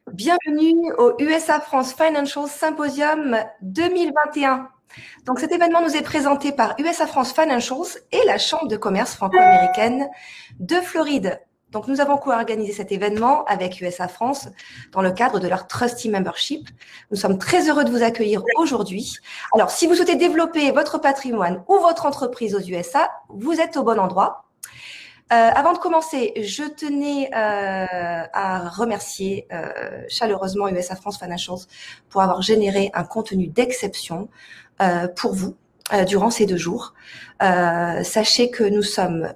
Bienvenue au USA France Financial Symposium 2021. Donc cet événement nous est présenté par USA France Financials et la Chambre de commerce franco-américaine de Floride. Donc nous avons co-organisé cet événement avec USA France dans le cadre de leur Trustee Membership. Nous sommes très heureux de vous accueillir aujourd'hui. Alors si vous souhaitez développer votre patrimoine ou votre entreprise aux USA, vous êtes au bon endroit. Avant de commencer, je tenais à remercier chaleureusement USA France Financials pour avoir généré un contenu d'exception pour vous durant ces 2 jours. Sachez que nous sommes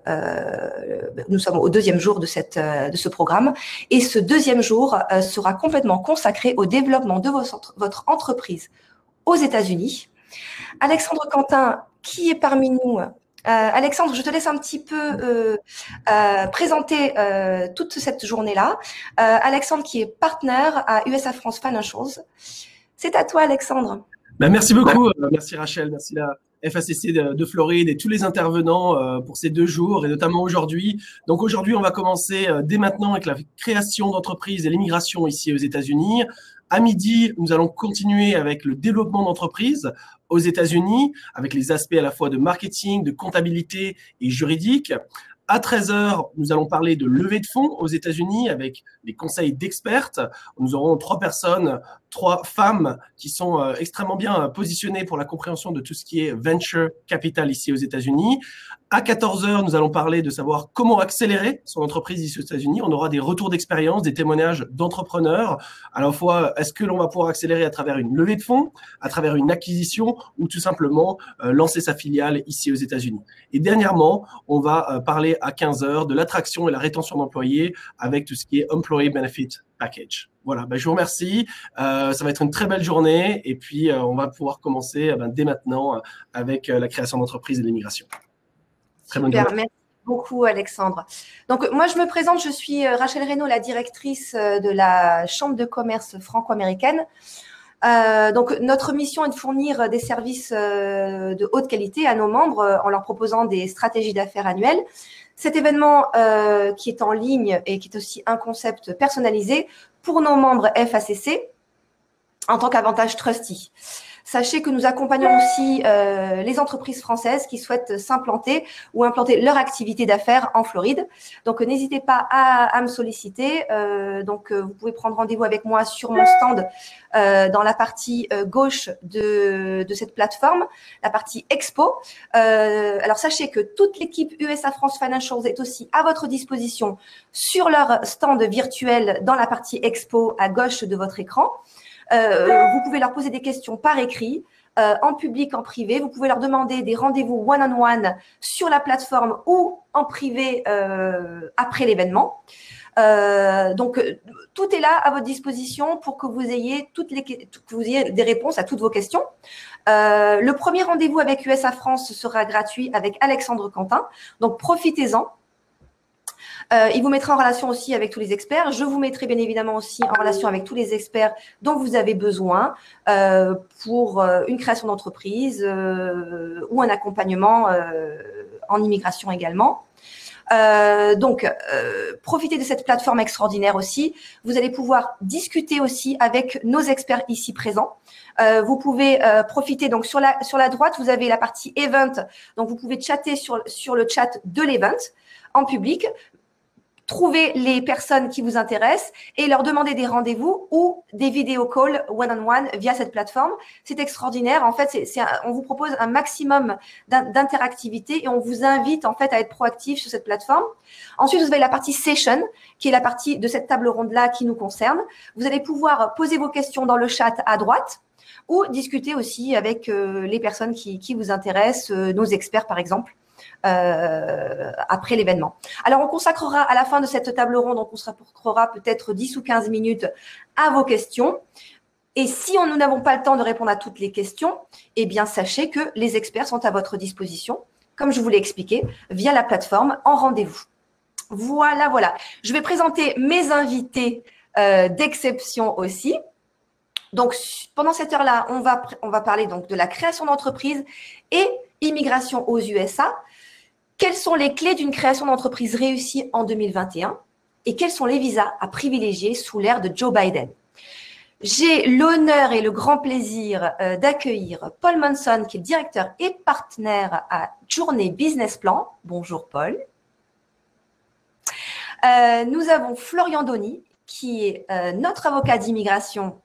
au 2e jour de ce programme et ce 2e jour sera complètement consacré au développement de votre entreprise aux États-Unis. Alexandre Quentin, qui est parmi nous? Alexandre, je te laisse un petit peu présenter toute cette journée-là. Alexandre qui est partenaire à USA France Financials. C'est à toi, Alexandre. Merci beaucoup. Merci Rachel. Merci la FACC de Floride et tous les intervenants pour ces 2 jours et notamment aujourd'hui. Donc aujourd'hui, on va commencer dès maintenant avec la création d'entreprises et l'immigration ici aux États-Unis. À midi, nous allons continuer avec le développement d'entreprises aux États-Unis, avec les aspects à la fois de marketing, de comptabilité et juridique. À 13h, nous allons parler de levée de fonds aux États-Unis avec les conseils d'expertes. Nous aurons 3 personnes, 3 femmes qui sont extrêmement bien positionnées pour la compréhension de tout ce qui est venture capital ici aux États-Unis. À 14h, nous allons parler de savoir comment accélérer son entreprise ici aux États-Unis. On aura des retours d'expérience, des témoignages d'entrepreneurs. À la fois, est-ce que l'on va pouvoir accélérer à travers une levée de fonds, à travers une acquisition ou tout simplement lancer sa filiale ici aux États-Unis. Et dernièrement, on va parler à 15h de l'attraction et la rétention d'employés avec tout ce qui est Employee Benefit Package. Voilà, je vous remercie. Ça va être une très belle journée et puis on va pouvoir commencer dès maintenant avec la création d'entreprises et l'immigration. Super, merci beaucoup Alexandre. Donc moi je me présente, je suis Rachel Reynaud, la directrice de la Chambre de commerce franco-américaine. Donc notre mission est de fournir des services de haute qualité à nos membres en leur proposant des stratégies d'affaires annuelles. Cet événement qui est en ligne et qui est aussi un concept personnalisé pour nos membres FACC en tant qu'avantage trustee. Sachez que nous accompagnons aussi les entreprises françaises qui souhaitent s'implanter ou implanter leur activité d'affaires en Floride. Donc, n'hésitez pas à me solliciter. Vous pouvez prendre rendez-vous avec moi sur mon stand dans la partie gauche de cette plateforme, la partie Expo. Alors, sachez que toute l'équipe USA France Financials est aussi à votre disposition sur leur stand virtuel dans la partie Expo à gauche de votre écran. Vous pouvez leur poser des questions par écrit, en public, en privé. Vous pouvez leur demander des rendez-vous one-on-one sur la plateforme ou en privé après l'événement. Tout est là à votre disposition pour que vous ayez des réponses à toutes vos questions. Le premier rendez-vous avec USA France sera gratuit avec Alexandre Quentin. Donc, profitez-en. Il vous mettra en relation aussi avec tous les experts. Je vous mettrai bien évidemment aussi en relation avec tous les experts dont vous avez besoin pour une création d'entreprise ou un accompagnement en immigration également. Profitez de cette plateforme extraordinaire aussi. Vous allez pouvoir discuter aussi avec nos experts ici présents. Vous pouvez profiter, donc sur la droite, vous avez la partie Event. Donc, vous pouvez chatter sur le chat de l'Event en public. Trouver les personnes qui vous intéressent et leur demander des rendez-vous ou des vidéo calls one-on-one via cette plateforme. C'est extraordinaire. En fait, on vous propose un maximum d'interactivité et on vous invite en fait à être proactif sur cette plateforme. Ensuite, vous avez la partie Session, qui est la partie de cette table ronde-là qui nous concerne. Vous allez pouvoir poser vos questions dans le chat à droite ou discuter aussi avec les personnes qui vous intéressent, nos experts par exemple. Après l'événement. Alors, on consacrera à la fin de cette table ronde, on consacrera peut-être 10 ou 15 minutes à vos questions. Et si nous n'avons pas le temps de répondre à toutes les questions, eh bien, sachez que les experts sont à votre disposition, comme je vous l'ai expliqué, via la plateforme en rendez-vous. Voilà. Je vais présenter mes invités d'exception aussi. Donc, pendant cette heure-là, on va parler donc de la création d'entreprise et immigration aux USA. Quelles sont les clés d'une création d'entreprise réussie en 2021 et quels sont les visas à privilégier sous l'ère de Joe Biden? J'ai l'honneur et le grand plaisir d'accueillir Paul Monson, qui est directeur et partenaire à Journée Business Plan. Bonjour Paul. Nous avons Florian Donny, qui est notre avocat d'immigration,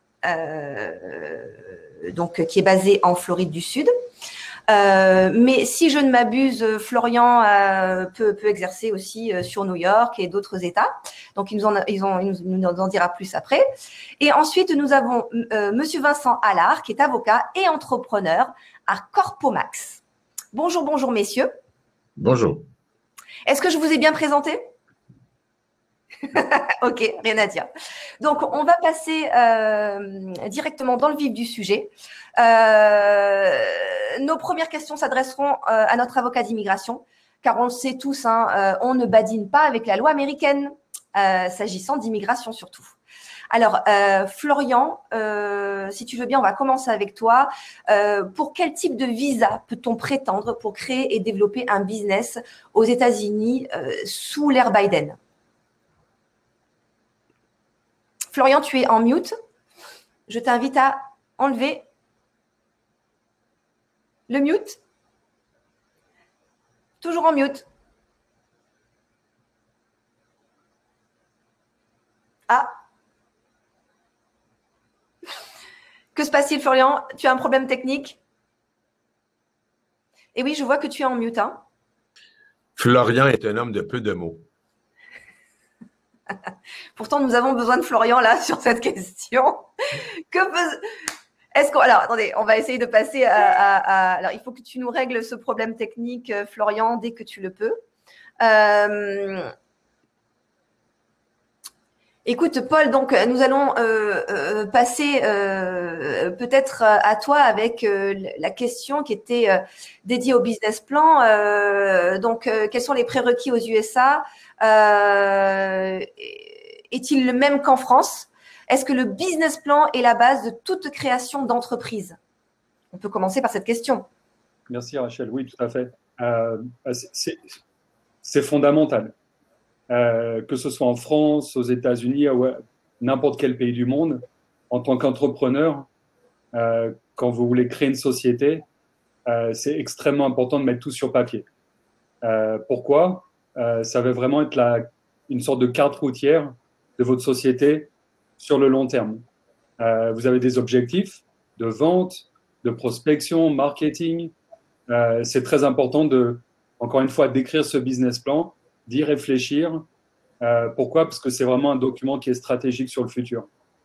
donc qui est basé en Floride du Sud. Mais si je ne m'abuse, Florian peut exercer aussi sur New York et d'autres États. Donc, il nous en dira plus après. Et ensuite, nous avons Monsieur Vincent Allard, qui est avocat et entrepreneur à Corpomax. Bonjour, bonjour, messieurs. Bonjour. Est-ce que je vous ai bien présenté? Ok, rien à dire. Donc, on va passer directement dans le vif du sujet. Nos premières questions s'adresseront à notre avocat d'immigration, car on le sait tous, on ne badine pas avec la loi américaine, s'agissant d'immigration surtout. Alors, Florian, si tu veux bien, on va commencer avec toi. Pour quel type de visa peut-on prétendre pour créer et développer un business aux États-Unis sous l'ère Biden? Florian, tu es en mute. Je t'invite à enlever le mute. Toujours en mute. Ah. Que se passe-t-il, Florian? Tu as un problème technique? Et oui, je vois que tu es en mute. Florian est un homme de peu de mots. Pourtant, nous avons besoin de Florian là sur cette question. Alors, attendez, on va essayer de passer alors, il faut que tu nous règles ce problème technique, Florian, dès que tu le peux. Écoute, Paul, donc nous allons passer peut-être à toi avec la question qui était dédiée au business plan. Quels sont les prérequis aux USA? Est-il le même qu'en France? Est-ce que le business plan est la base de toute création d'entreprise? On peut commencer par cette question. Merci Rachel, oui, tout à fait. C'est fondamental. Que ce soit en France, aux États-Unis ou n'importe quel pays du monde, en tant qu'entrepreneur, quand vous voulez créer une société, c'est extrêmement important de mettre tout sur papier. Pourquoi? Ça va vraiment être une sorte de carte routière de votre société sur le long terme. Vous avez des objectifs de vente, de prospection, marketing. C'est très important encore une fois, d'écrire ce business plan, d'y réfléchir. Pourquoi? Parce que c'est vraiment un document qui est stratégique sur le futur.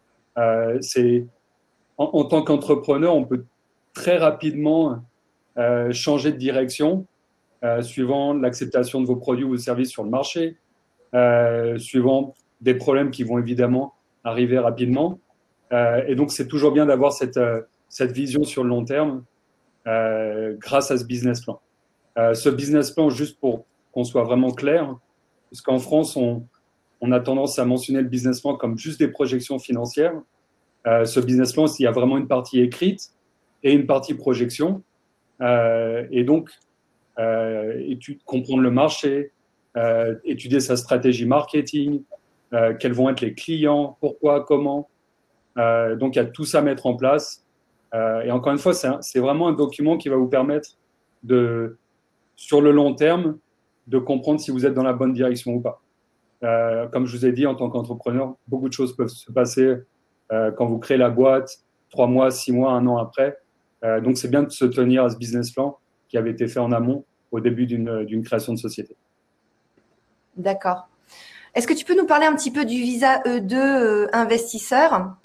En tant qu'entrepreneur, on peut très rapidement changer de direction suivant l'acceptation de vos produits ou services sur le marché, suivant des problèmes qui vont évidemment arriver rapidement. Et donc, c'est toujours bien d'avoir cette vision sur le long terme grâce à ce business plan. Ce business plan, juste pour qu'on soit vraiment clair, parce qu'en France, on a tendance à mentionner le business plan comme juste des projections financières. Ce business plan, il y a vraiment une partie écrite et une partie projection. Et donc, comprendre le marché, étudier sa stratégie marketing, quels vont être les clients, pourquoi, comment. Donc, il y a tout ça à mettre en place. Et encore une fois, c'est vraiment un document qui va vous permettre sur le long terme, de comprendre si vous êtes dans la bonne direction ou pas. Comme je vous ai dit, en tant qu'entrepreneur, beaucoup de choses peuvent se passer quand vous créez la boîte, 3 mois, 6 mois, 1 an après. Donc, c'est bien de se tenir à ce business plan qui avait été fait en amont au début d'une création de société. D'accord. Est-ce que tu peux nous parler un petit peu du visa E2 investisseur?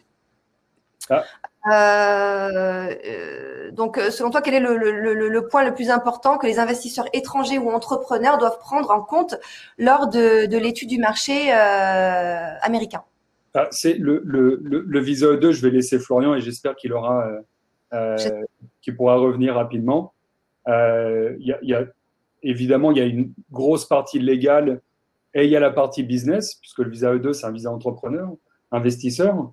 Donc, selon toi, quel est le point le plus important que les investisseurs étrangers ou entrepreneurs doivent prendre en compte lors de l'étude du marché américain? C'est le visa E2, je vais laisser Florian et j'espère qu'il pourra revenir rapidement. Évidemment, il y a une grosse partie légale et il y a la partie business, puisque le visa E2, c'est un visa entrepreneur, investisseur.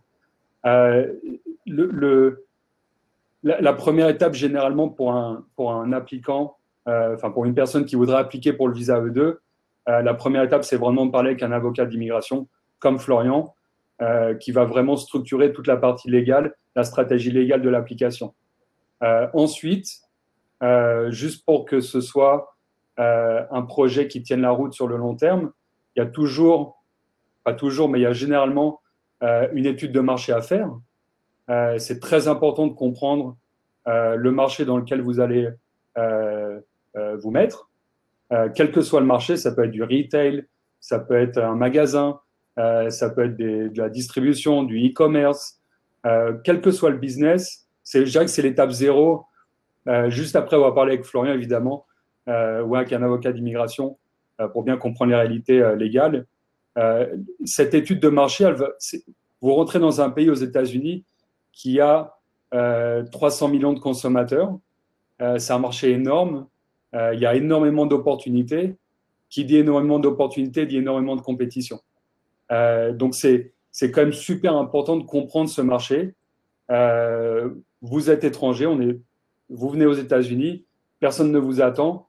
La première étape, généralement, pour un applicant, pour une personne qui voudrait appliquer pour le visa E2, la première étape, c'est vraiment de parler avec un avocat d'immigration comme Florian qui va vraiment structurer toute la partie légale, la stratégie légale de l'application. Ensuite, juste pour que ce soit un projet qui tienne la route sur le long terme, il y a toujours, pas toujours, mais il y a généralement une étude de marché à faire. C'est très important de comprendre le marché dans lequel vous allez vous mettre. Quel que soit le marché, ça peut être du retail, ça peut être un magasin, ça peut être de la distribution, du e-commerce. Quel que soit le business, je dirais que c'est l'étape zéro. Juste après, on va parler avec Florian, évidemment, ou avec un avocat d'immigration pour bien comprendre les réalités légales. Cette étude de marché, vous rentrez dans un pays aux États-Unis qui a 300 millions de consommateurs. C'est un marché énorme. Il y a énormément d'opportunités. Qui dit énormément d'opportunités dit énormément de compétition. Donc, c'est quand même super important de comprendre ce marché. Vous êtes étranger, vous venez aux États-Unis, personne ne vous attend.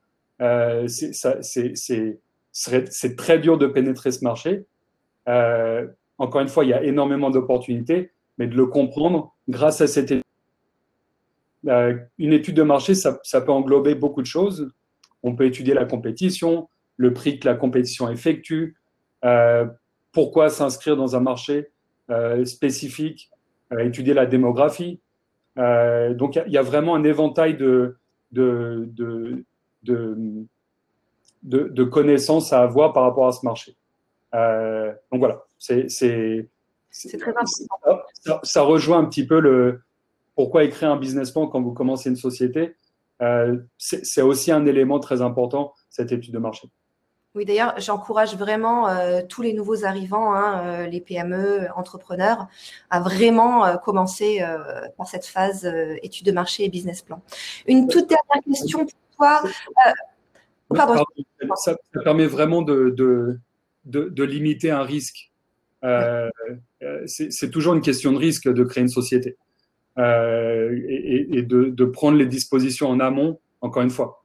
C'est très dur de pénétrer ce marché. Encore une fois, il y a énormément d'opportunités, mais de le comprendre grâce à cette étude. Une étude de marché, ça peut englober beaucoup de choses. On peut étudier la compétition, le prix que la compétition effectue, pourquoi s'inscrire dans un marché spécifique, étudier la démographie. Donc, il y a vraiment un éventail de connaissances à avoir par rapport à ce marché. Donc, voilà, c'est très important. Ça rejoint un petit peu pourquoi écrire un business plan quand vous commencez une société. C'est aussi un élément très important, cette étude de marché. Oui, d'ailleurs, j'encourage vraiment tous les nouveaux arrivants, les PME, entrepreneurs, à vraiment commencer par cette phase étude de marché et business plan. Une toute dernière question pour toi. Pardon. Ça permet vraiment de limiter un risque. C'est toujours une question de risque de créer une société et de prendre les dispositions en amont, encore une fois,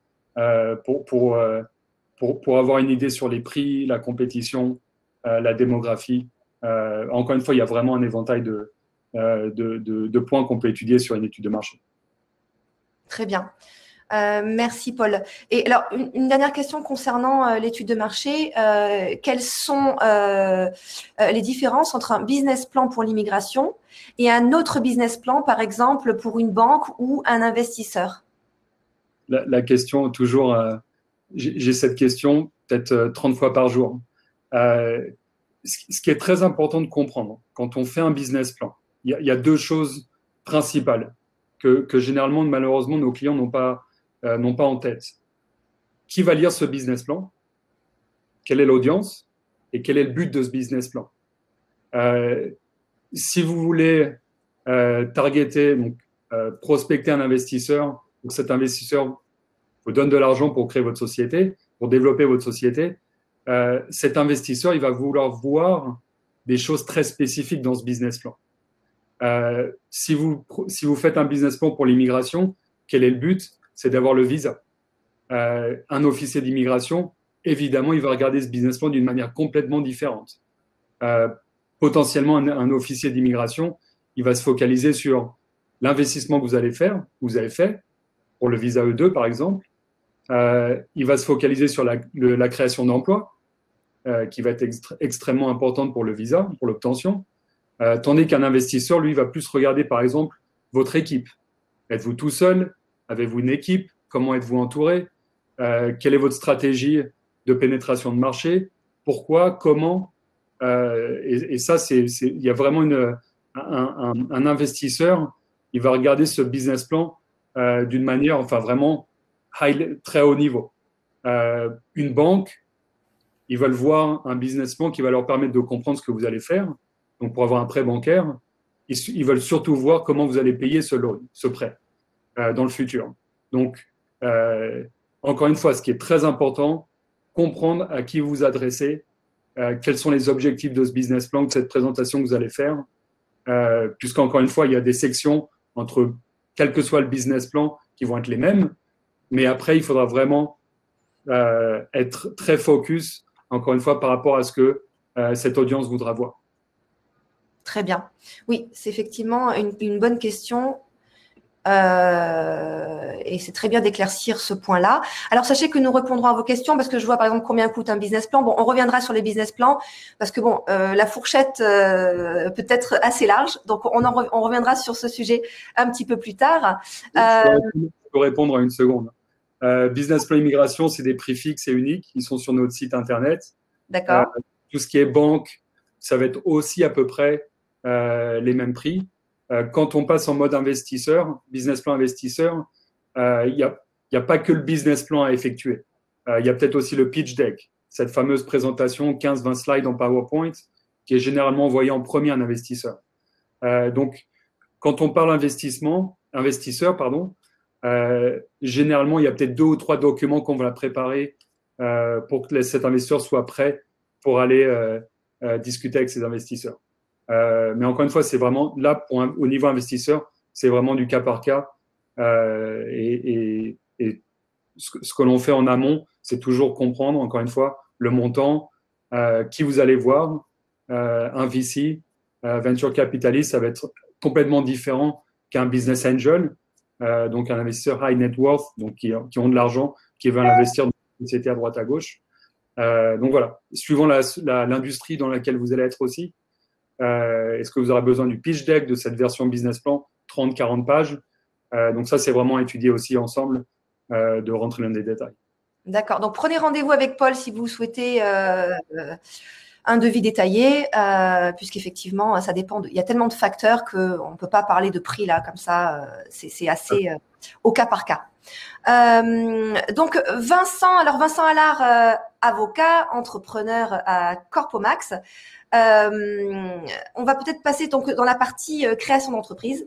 pour avoir une idée sur les prix, la compétition, la démographie. Encore une fois, il y a vraiment un éventail de points qu'on peut étudier sur une étude de marché. Très bien. Merci, Paul. Et alors, une dernière question concernant l'étude de marché. Quelles sont les différences entre un business plan pour l'immigration et un autre business plan, par exemple, pour une banque ou un investisseur? La question, toujours, j'ai cette question peut-être 30 fois par jour. Ce qui est très important de comprendre, quand on fait un business plan, il y a deux choses principales que généralement, malheureusement, nos clients n'ont pas en tête. Qui va lire ce business plan? Quelle est l'audience? Et quel est le but de ce business plan? Si vous voulez targeter, donc prospecter un investisseur, donc cet investisseur vous donne de l'argent pour créer votre société, pour développer votre société, cet investisseur, il va vouloir voir des choses très spécifiques dans ce business plan. Si vous faites un business plan pour l'immigration, quel est le but? C'est d'avoir le visa. Un officier d'immigration, évidemment, il va regarder ce business plan d'une manière complètement différente. Potentiellement, un officier d'immigration, il va se focaliser sur l'investissement que vous avez fait pour le visa E2, par exemple. Il va se focaliser sur la création d'emplois, qui va être extrêmement importante pour le visa, pour l'obtention. Tandis qu'un investisseur, lui, va plus regarder, par exemple, votre équipe. Êtes-vous tout seul? Avez-vous une équipe? Comment êtes-vous entouré? Quelle est votre stratégie de pénétration de marché? Pourquoi? Comment? Et ça, il y a vraiment un investisseur, il va regarder ce business plan d'une manière, enfin vraiment très haut niveau. Une banque, ils veulent voir un business plan qui va leur permettre de comprendre ce que vous allez faire. Donc, pour avoir un prêt bancaire, ils veulent surtout voir comment vous allez payer ce loan, ce prêt, dans le futur. Donc, encore une fois, ce qui est très important, comprendre à qui vous vous adressez, quels sont les objectifs de ce business plan, de cette présentation que vous allez faire, puisqu'encore une fois, il y a des sections entre quel que soit le business plan qui vont être les mêmes, mais après, il faudra vraiment être très focus, encore une fois, par rapport à ce que cette audience voudra voir. Très bien. Oui, c'est effectivement une bonne question. Et c'est très bien d'éclaircir ce point-là. Alors, sachez que nous répondrons à vos questions parce que je vois, par exemple, combien coûte un business plan. Bon, on reviendra sur les business plans parce que, bon, la fourchette peut être assez large. Donc, on reviendra sur ce sujet un petit peu plus tard. Je peux répondre en une seconde. Business plan immigration, c'est des prix fixes et uniques. Ils sont sur notre site internet. D'accord. Tout ce qui est banque, ça va être aussi à peu près les mêmes prix. Quand on passe en mode investisseur, business plan investisseur, il n'y a pas que le business plan à effectuer. Il y a peut-être aussi le pitch deck, cette fameuse présentation 15-20 slides en PowerPoint qui est généralement envoyée en premier à un investisseur. Donc, quand on parle investisseur, généralement, il y a peut-être 2 ou 3 documents qu'on va préparer pour que cet investisseur soit prêt pour aller discuter avec ses investisseurs. Mais encore une fois, c'est vraiment là, au niveau investisseur, c'est vraiment du cas par cas. Et ce que l'on fait en amont, c'est toujours comprendre, encore une fois, le montant, qui vous allez voir. Un VC, venture capitalist, ça va être complètement différent qu'un business angel, donc un investisseur high net worth, donc qui ont de l'argent, qui veulent investir dans une société à droite à gauche. Donc voilà, suivant l'industrie dans laquelle vous allez être aussi. Est-ce que vous aurez besoin du pitch deck, de cette version business plan, 30-40 pages. Donc ça, c'est vraiment étudier aussi ensemble, de rentrer dans des détails. D'accord. Donc, prenez rendez-vous avec Paul si vous souhaitez un devis détaillé, puisqu'effectivement, ça dépend. Il y a tellement de facteurs qu'on ne peut pas parler de prix là, comme ça. C'est assez au cas par cas. Donc, Vincent Allard, avocat, entrepreneur à Corpomax. On va peut-être passer donc dans la partie création d'entreprise.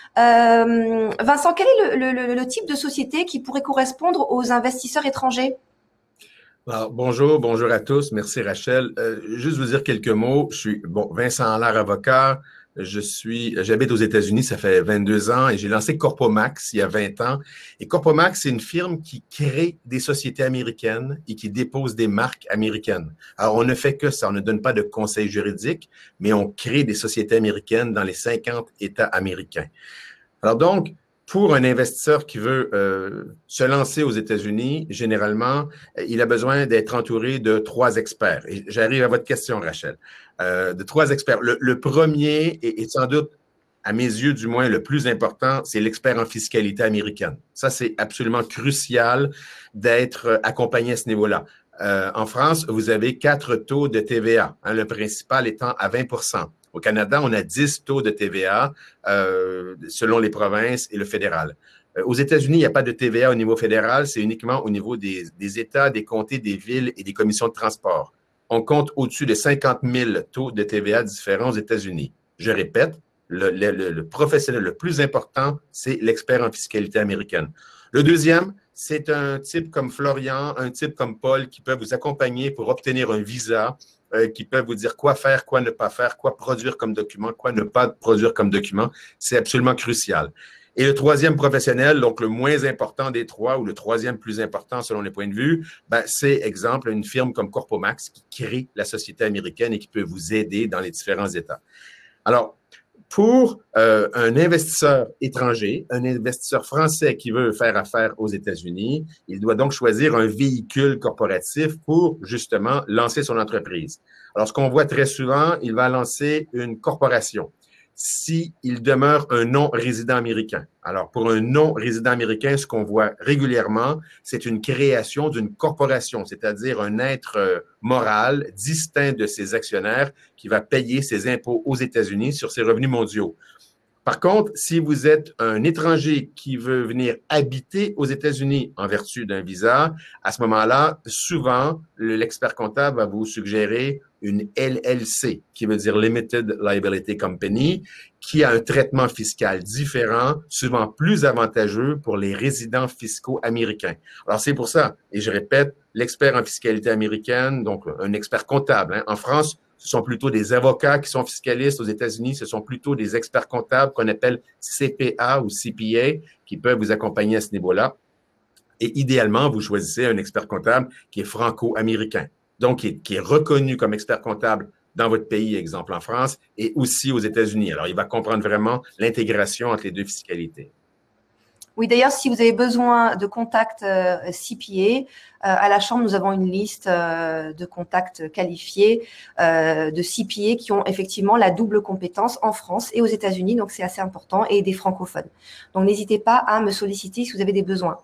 Vincent, quel est le type de société qui pourrait correspondre aux investisseurs étrangers? Alors, bonjour à tous. Merci Rachel. Juste vous dire quelques mots. Je suis Vincent Allard, avocat. J'habite aux États-Unis, ça fait 22 ans et j'ai lancé Corpomax il y a 20 ans. Et Corpomax, c'est une firme qui crée des sociétés américaines et qui dépose des marques américaines. Alors, on ne fait que ça. On ne donne pas de conseils juridiques, mais on crée des sociétés américaines dans les 50 États américains. Alors donc, pour un investisseur qui veut se lancer aux États-Unis, généralement, il a besoin d'être entouré de 3 experts. Et j'arrive à votre question, Rachel. De 3 experts. Le premier, et sans doute, à mes yeux du moins, le plus important, c'est l'expert en fiscalité américaine. Ça, c'est absolument crucial d'être accompagné à ce niveau-là. En France, vous avez 4 taux de TVA, le principal étant à 20%. Au Canada, on a 10 taux de TVA selon les provinces et le fédéral. Aux États-Unis, il n'y a pas de TVA au niveau fédéral, c'est uniquement au niveau des États, des comtés, des villes et des commissions de transport. On compte au-dessus de 50 000 taux de TVA différents aux États-Unis. Je répète, le professionnel le plus important, c'est l'expert en fiscalité américaine. Le deuxième, c'est un type comme Florian, un type comme Paul qui peuvent vous accompagner pour obtenir un visa, qui peuvent vous dire quoi faire, quoi ne pas faire, quoi produire comme document, quoi ne pas produire comme document. C'est absolument crucial. Et le troisième professionnel, donc le moins important des 3 ou le troisième plus important selon les points de vue, c'est, exemple, une firme comme Corpomax qui crée la société américaine et qui peut vous aider dans les différents États. Alors, pour un investisseur étranger, un investisseur français qui veut faire affaire aux États-Unis, il doit donc choisir un véhicule corporatif pour justement lancer son entreprise. Alors, ce qu'on voit très souvent, il va lancer une corporation s'il demeure un non-résident américain. Alors, pour un non-résident américain, ce qu'on voit régulièrement, c'est une création d'une corporation, c'est-à-dire un être moral distinct de ses actionnaires qui va payer ses impôts aux États-Unis sur ses revenus mondiaux. Par contre, si vous êtes un étranger qui veut venir habiter aux États-Unis en vertu d'un visa, à ce moment-là, souvent, l'expert comptable va vous suggérer une LLC, qui veut dire Limited Liability Company, qui a un traitement fiscal différent, souvent plus avantageux pour les résidents fiscaux américains. Alors, c'est pour ça, et je répète, l'expert en fiscalité américaine, donc un expert comptable. En France, ce sont plutôt des avocats qui sont fiscalistes. Aux États-Unis, ce sont plutôt des experts comptables qu'on appelle CPA ou CPA qui peuvent vous accompagner à ce niveau-là. Et idéalement, vous choisissez un expert comptable qui est franco-américain, donc qui est reconnu comme expert comptable dans votre pays, exemple en France, et aussi aux États-Unis. Alors, il va comprendre vraiment l'intégration entre les deux fiscalités. Oui, d'ailleurs, si vous avez besoin de contacts CPA, à la Chambre, nous avons une liste de contacts qualifiés de CPA qui ont effectivement la double compétence en France et aux États-Unis, donc c'est assez important, et des francophones. Donc, n'hésitez pas à me solliciter si vous avez des besoins.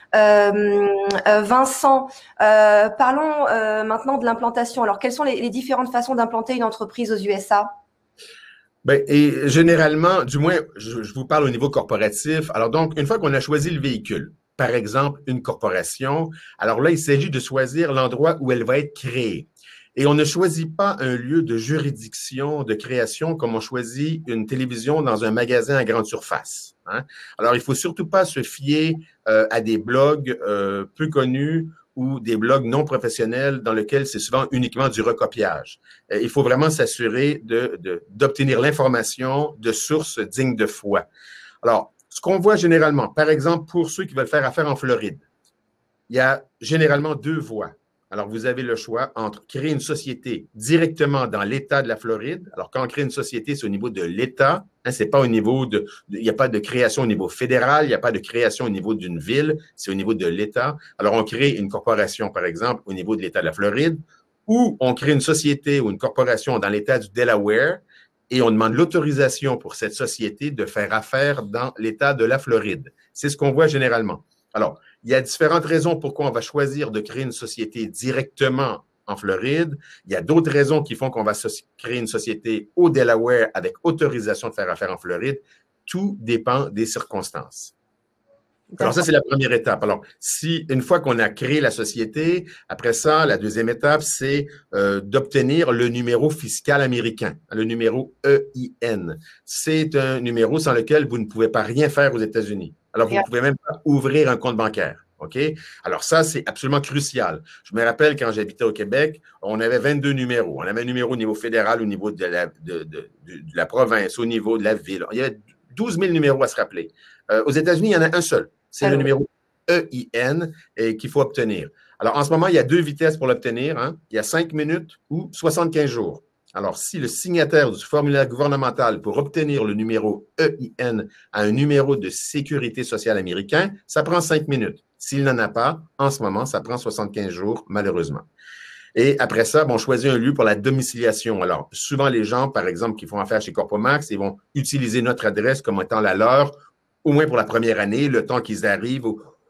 Vincent, parlons maintenant de l'implantation. Alors, quelles sont les différentes façons d'implanter une entreprise aux USA? Ben, et généralement, du moins, je vous parle au niveau corporatif. Alors donc, une fois qu'on a choisi le véhicule, par exemple une corporation, alors là, il s'agit de choisir l'endroit où elle va être créée. Et on ne choisit pas un lieu de juridiction, de création, comme on choisit une télévision dans un magasin à grande surface. Hein? Alors, il ne faut surtout pas se fier à des blogs peu connus ou des blogs non professionnels dans lesquels c'est souvent uniquement du recopiage. Il faut vraiment s'assurer d'obtenir l'information de sources dignes de foi. Alors, ce qu'on voit généralement, par exemple, pour ceux qui veulent faire affaire en Floride, il y a généralement deux voies. Alors, vous avez le choix entre créer une société directement dans l'État de la Floride. Alors, quand on crée une société, c'est au niveau de l'État. Hein, c'est pas au niveau il n'y a pas de création au niveau fédéral, il n'y a pas de création au niveau d'une ville, c'est au niveau de l'État. Alors, on crée une corporation, par exemple, au niveau de l'État de la Floride, ou on crée une société ou une corporation dans l'État du Delaware et on demande l'autorisation pour cette société de faire affaire dans l'État de la Floride. C'est ce qu'on voit généralement. Alors, il y a différentes raisons pourquoi on va choisir de créer une société directement en Floride. Il y a d'autres raisons qui font qu'on va créer une société au Delaware avec autorisation de faire affaire en Floride. Tout dépend des circonstances. Alors ça, c'est la première étape. Alors, une fois qu'on a créé la société, après ça, la deuxième étape, c'est d'obtenir le numéro fiscal américain, le numéro EIN. C'est un numéro sans lequel vous ne pouvez pas rien faire aux États-Unis. Alors, vous ne pouvez même pas ouvrir un compte bancaire. OK? Alors, ça, c'est absolument crucial. Je me rappelle quand j'habitais au Québec, on avait 22 numéros. On avait un numéro au niveau fédéral, au niveau de la province, au niveau de la ville. Il y avait 12 000 numéros à se rappeler. Aux États-Unis, il y en a un seul. C'est le numéro EIN qu'il faut obtenir. Alors, en ce moment, il y a deux vitesses pour l'obtenir. Hein? Il y a 5 minutes ou 75 jours. Alors, si le signataire du formulaire gouvernemental pour obtenir le numéro EIN a un numéro de sécurité sociale américain, ça prend 5 minutes. S'il n'en a pas, en ce moment, ça prend 75 jours, malheureusement. Et après ça, on choisit un lieu pour la domiciliation. Alors, souvent, les gens, par exemple, qui font affaire chez Corpomax, ils vont utiliser notre adresse comme étant la leur, au moins pour la première année, le temps qu'ils arrivent,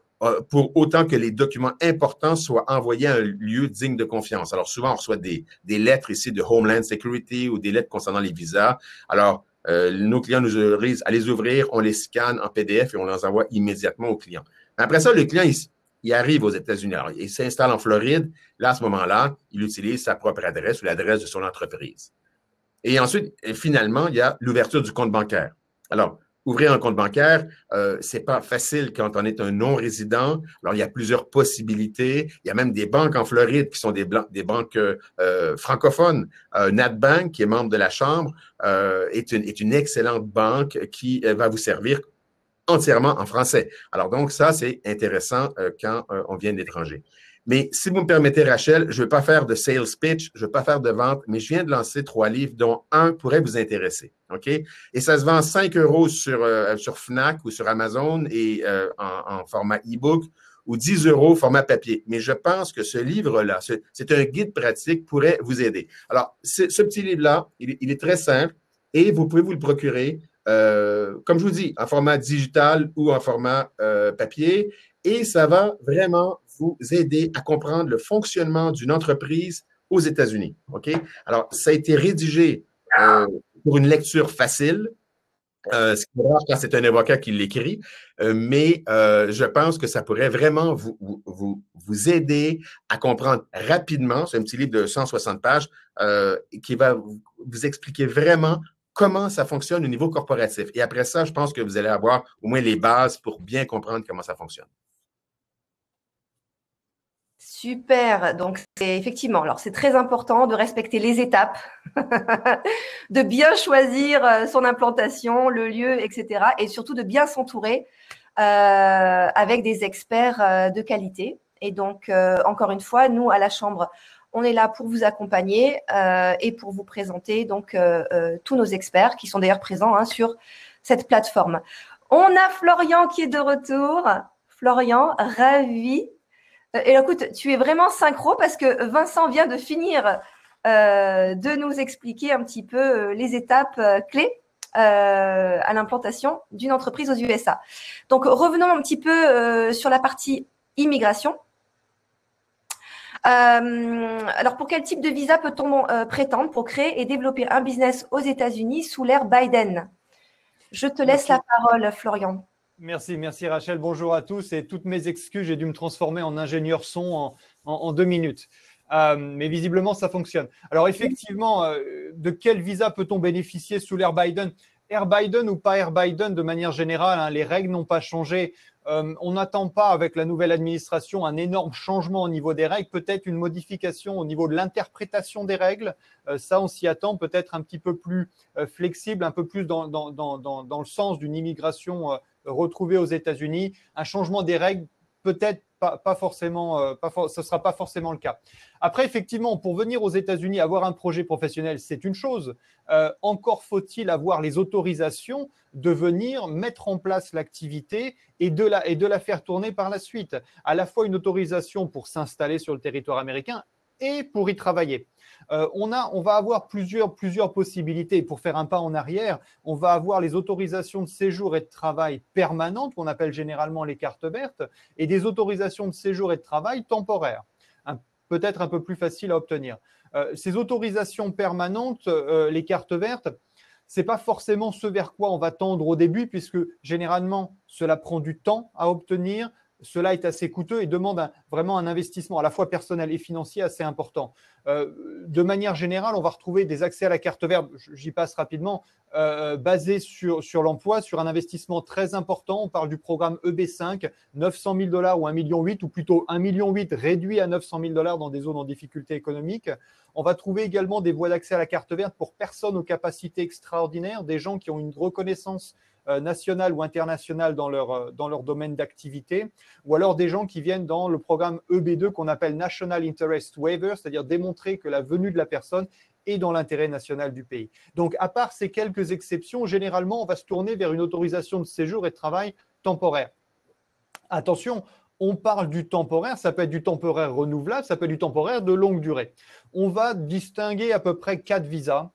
pour autant que les documents importants soient envoyés à un lieu digne de confiance. Alors, souvent, on reçoit des lettres ici de Homeland Security ou des lettres concernant les visas. Alors, nos clients nous autorisent à les ouvrir, on les scanne en PDF et on les envoie immédiatement aux clients. Après ça, le client, il arrive aux États-Unis. Alors, il s'installe en Floride. Là, à ce moment-là, il utilise sa propre adresse ou l'adresse de son entreprise. Et ensuite, finalement, il y a l'ouverture du compte bancaire. Alors, ouvrir un compte bancaire, c'est pas facile quand on est un non-résident. Alors, il y a plusieurs possibilités. Il y a même des banques en Floride qui sont des banques francophones. NatBank, qui est membre de la Chambre, est une excellente banque qui va vous servir entièrement en français. Alors donc, ça, c'est intéressant quand on vient de l'étranger. Mais si vous me permettez, Rachel, je ne veux pas faire de sales pitch, je ne veux pas faire de vente, mais je viens de lancer 3 livres, dont un pourrait vous intéresser. OK? Et ça se vend 5 € sur Fnac ou sur Amazon et en format e-book ou 10 € format papier. Mais je pense que ce livre-là, c'est un guide pratique, pourrait vous aider. Alors, ce petit livre-là, il est très simple et vous pouvez vous le procurer, comme je vous dis, en format digital ou en format papier. Et ça va vraiment vous aider à comprendre le fonctionnement d'une entreprise aux États-Unis. OK? Alors, ça a été rédigé pour une lecture facile, ce qui est rare quand c'est un avocat qui l'écrit, mais je pense que ça pourrait vraiment vous aider à comprendre rapidement. C'est un petit livre de 160 pages qui va vous expliquer vraiment comment ça fonctionne au niveau corporatif. Et après ça, je pense que vous allez avoir au moins les bases pour bien comprendre comment ça fonctionne. Super. Donc, effectivement, alors c'est très important de respecter les étapes, de bien choisir son implantation, le lieu, etc. Et surtout de bien s'entourer avec des experts de qualité. Et donc, encore une fois, nous, à la Chambre, On est là pour vous accompagner et pour vous présenter donc tous nos experts qui sont d'ailleurs présents hein, sur cette plateforme. On a Florian qui est de retour. Florian, ravi. Et écoute, tu es vraiment synchro parce que Vincent vient de finir de nous expliquer un petit peu les étapes clés à l'implantation d'une entreprise aux USA. Donc, revenons un petit peu sur la partie immigration. Alors, pour quel type de visa peut-on prétendre pour créer et développer un business aux États-Unis sous l'ère Biden? Je te laisse la parole, Florian. Merci Rachel. Bonjour à tous et toutes mes excuses. J'ai dû me transformer en ingénieur son en 2 minutes. Mais visiblement, ça fonctionne. Alors, effectivement, de quel visa peut-on bénéficier sous l'ère Biden? Ère Biden ou pas ère Biden, de manière générale, hein, les règles n'ont pas changé. On n'attend pas avec la nouvelle administration un énorme changement au niveau des règles, peut-être une modification au niveau de l'interprétation des règles. Ça, on s'y attend, peut-être un petit peu plus flexible, un peu plus dans le sens d'une immigration retrouvée aux États-Unis. Un changement des règles, peut-être pas forcément, ce ne sera pas forcément le cas. Après, effectivement, pour venir aux États-Unis, avoir un projet professionnel, c'est une chose. Encore faut-il avoir les autorisations de venir mettre en place l'activité et de la faire tourner par la suite. À la fois une autorisation pour s'installer sur le territoire américain et pour y travailler. On va avoir plusieurs possibilités. Pour faire un pas en arrière, on va avoir les autorisations de séjour et de travail permanentes, qu'on appelle généralement les cartes vertes, et des autorisations de séjour et de travail temporaires, peut-être un peu plus facile à obtenir. Ces autorisations permanentes, les cartes vertes, ce n'est pas forcément ce vers quoi on va tendre au début, puisque généralement, cela prend du temps à obtenir. Cela est assez coûteux et demande vraiment un investissement à la fois personnel et financier assez important. De manière générale, on va retrouver des accès à la carte verte, j'y passe rapidement, basés sur l'emploi, sur un investissement très important. On parle du programme EB5, 900 000 $ ou 1,8 million, ou plutôt 1,8 million réduit à 900 000 $ dans des zones en difficulté économique. On va trouver également des voies d'accès à la carte verte pour personnes aux capacités extraordinaires, des gens qui ont une reconnaissance nationale ou internationale dans leur domaine d'activité, ou alors des gens qui viennent dans le programme EB2 qu'on appelle National Interest Waiver, c'est-à-dire démontrer que la venue de la personne est dans l'intérêt national du pays. Donc, à part ces quelques exceptions, généralement, on va se tourner vers une autorisation de séjour et de travail temporaire. Attention, on parle du temporaire, ça peut être du temporaire renouvelable, ça peut être du temporaire de longue durée. On va distinguer à peu près 4 visas,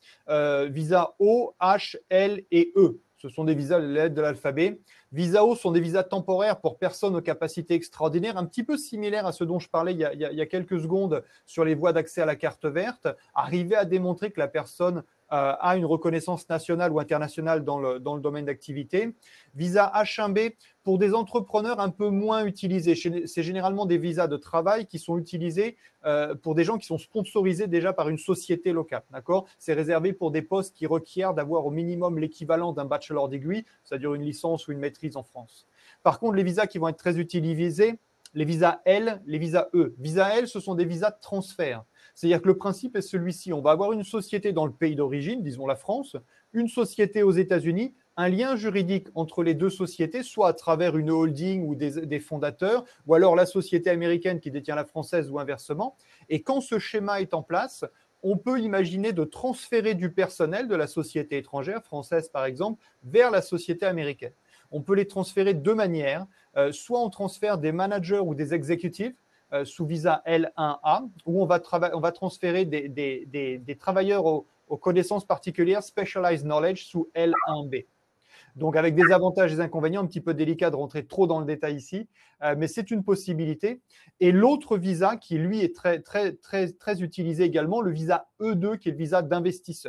visa O, H, L et E. Ce sont des visas, les lettres de l'alphabet. Visa O sont des visas temporaires pour personnes aux capacités extraordinaires, un petit peu similaires à ce dont je parlais il y a quelques secondes sur les voies d'accès à la carte verte. Arriver à démontrer que la personne a une reconnaissance nationale ou internationale dans le domaine d'activité. Visa H1B pour des entrepreneurs un peu moins utilisés. C'est généralement des visas de travail qui sont utilisés pour des gens qui sont sponsorisés déjà par une société locale. D'accord ? C'est réservé pour des postes qui requièrent d'avoir au minimum l'équivalent d'un bachelor degree, c'est-à-dire une licence ou une maîtrise en France. Par contre, les visas qui vont être très utilisés, les visas L, les visas E. Visa L, ce sont des visas de transfert. C'est-à-dire que le principe est celui-ci. On va avoir une société dans le pays d'origine, disons la France, une société aux États-Unis, un lien juridique entre les deux sociétés, soit à travers une holding ou des fondateurs, ou alors la société américaine qui détient la française ou inversement. Et quand ce schéma est en place, on peut imaginer de transférer du personnel de la société étrangère, française par exemple, vers la société américaine. On peut les transférer de deux manières. Soit on transfère des managers ou des exécutifs, sous visa L1A, où on va transférer des travailleurs aux connaissances particulières, specialized knowledge, sous L1B. Donc, avec des avantages et des inconvénients, un petit peu délicat de rentrer trop dans le détail ici, mais c'est une possibilité. Et l'autre visa qui, lui, est très, très, très, très utilisé également, le visa E2, qui est le visa d'investisseur.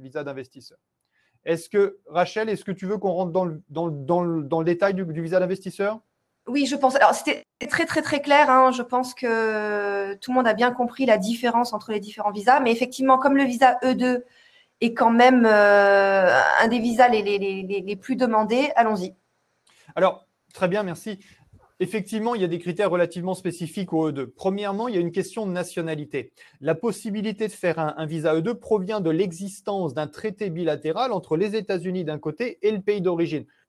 Rachel, est-ce que tu veux qu'on rentre dans le détail du visa d'investisseur ? Oui, je pense. Alors, c'était très, très, très clair. Hein. Je pense que tout le monde a bien compris la différence entre les différents visas. Mais effectivement, comme le visa E2 est quand même un des visas les plus demandés, allons-y. Alors, très bien, merci. Effectivement, il y a des critères relativement spécifiques au E2. Premièrement, il y a une question de nationalité. La possibilité de faire un visa E2 provient de l'existence d'un traité bilatéral entre les États-Unis d'un côté et le pays d'origine.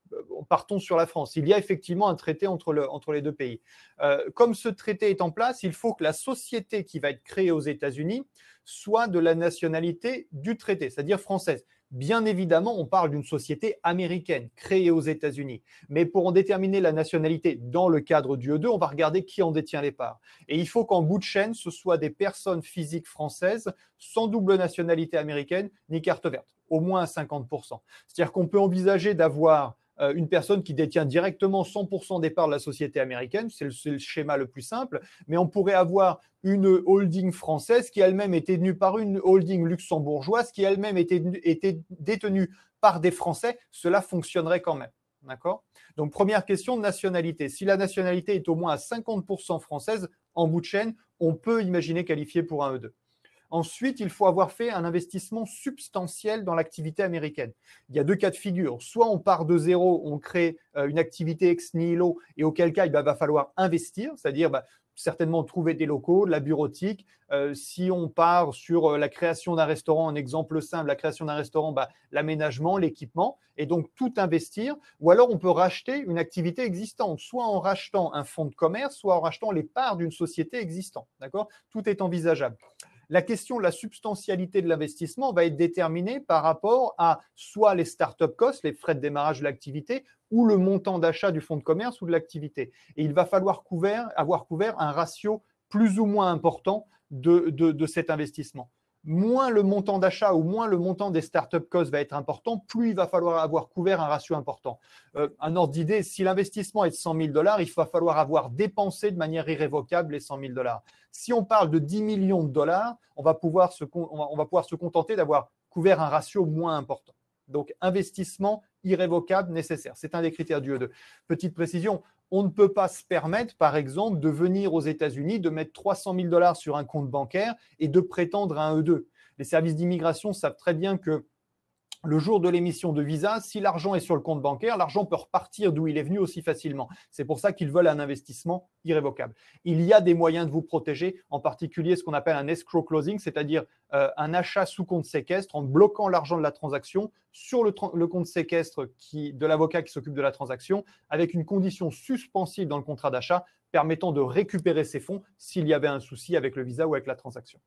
partons sur la France. Il y a effectivement un traité entre les deux pays. Comme ce traité est en place, il faut que la société qui va être créée aux États-Unis soit de la nationalité du traité, c'est-à-dire française. Bien évidemment, on parle d'une société américaine créée aux États-Unis. Mais pour en déterminer la nationalité dans le cadre du E2, on va regarder qui en détient les parts. Et il faut qu'en bout de chaîne, ce soit des personnes physiques françaises sans double nationalité américaine ni carte verte, au moins à 50%. C'est-à-dire qu'on peut envisager d'avoir une personne qui détient directement 100% des parts de la société américaine, c'est le schéma le plus simple, mais on pourrait avoir une holding française qui elle-même est détenue par une holding luxembourgeoise qui elle-même était détenue par des Français, cela fonctionnerait quand même. D'accord ? Donc, première question, nationalité. Si la nationalité est au moins à 50% française, en bout de chaîne, on peut imaginer qualifier pour un E2. Ensuite, il faut avoir fait un investissement substantiel dans l'activité américaine. Il y a deux cas de figure. Soit on part de zéro, on crée une activité ex nihilo et auquel cas il va falloir investir, c'est-à-dire certainement trouver des locaux, de la bureautique. Si on part sur la création d'un restaurant, un exemple simple, la création d'un restaurant, l'aménagement, l'équipement, et donc tout investir. Ou alors on peut racheter une activité existante, soit en rachetant un fonds de commerce, soit en rachetant les parts d'une société existante. D'accord ? Tout est envisageable. La question de la substantialité de l'investissement va être déterminée par rapport à soit les start-up costs, les frais de démarrage de l'activité, ou le montant d'achat du fonds de commerce ou de l'activité. Et il va falloir avoir couvert un ratio plus ou moins important de cet investissement. Moins le montant d'achat ou moins le montant des start-up costs va être important, plus il va falloir avoir couvert un ratio important. Un ordre d'idée, si l'investissement est de 100 000 $, il va falloir avoir dépensé de manière irrévocable les 100 000 $. Si on parle de 10 millions de dollars, on va pouvoir se contenter d'avoir couvert un ratio moins important. Donc, investissement irrévocable nécessaire. C'est un des critères du E2. Petite précision, on ne peut pas se permettre, par exemple, de venir aux États-Unis, de mettre 300 000 $ sur un compte bancaire et de prétendre à un E2. Les services d'immigration savent très bien que le jour de l'émission de visa, si l'argent est sur le compte bancaire, l'argent peut repartir d'où il est venu aussi facilement. C'est pour ça qu'ils veulent un investissement irrévocable. Il y a des moyens de vous protéger, en particulier ce qu'on appelle un escrow closing, c'est-à-dire un achat sous compte séquestre en bloquant l'argent de la transaction sur le compte séquestre de l'avocat qui s'occupe de la transaction, avec une condition suspensive dans le contrat d'achat permettant de récupérer ces fonds s'il y avait un souci avec le visa ou avec la transaction.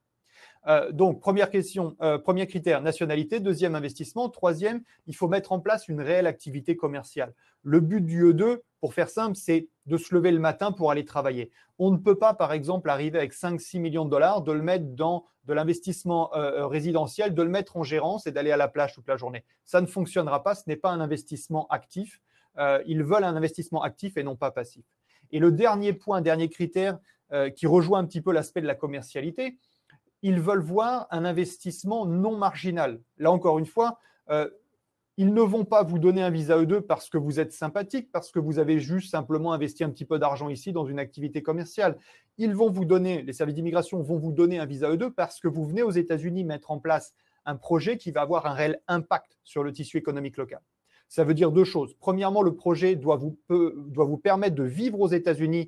Donc, première question, premier critère, nationalité. Deuxième, investissement. Troisième, il faut mettre en place une réelle activité commerciale. Le but du E2, pour faire simple, c'est de se lever le matin pour aller travailler. On ne peut pas, par exemple, arriver avec 5-6 millions de dollars, de le mettre dans de l'investissement résidentiel, de le mettre en gérance et d'aller à la plage toute la journée. Ça ne fonctionnera pas, ce n'est pas un investissement actif. Ils veulent un investissement actif et non pas passif. Et le dernier point, dernier critère qui rejoint un petit peu l'aspect de la commercialité, ils veulent voir un investissement non marginal. Là, encore une fois, ils ne vont pas vous donner un visa E2 parce que vous êtes sympathique, parce que vous avez juste simplement investi un petit peu d'argent ici dans une activité commerciale. Ils vont vous donner, les services d'immigration vont vous donner un visa E2 parce que vous venez aux États-Unis mettre en place un projet qui va avoir un réel impact sur le tissu économique local. Ça veut dire deux choses. Premièrement, le projet doit vous permettre de vivre aux États-Unis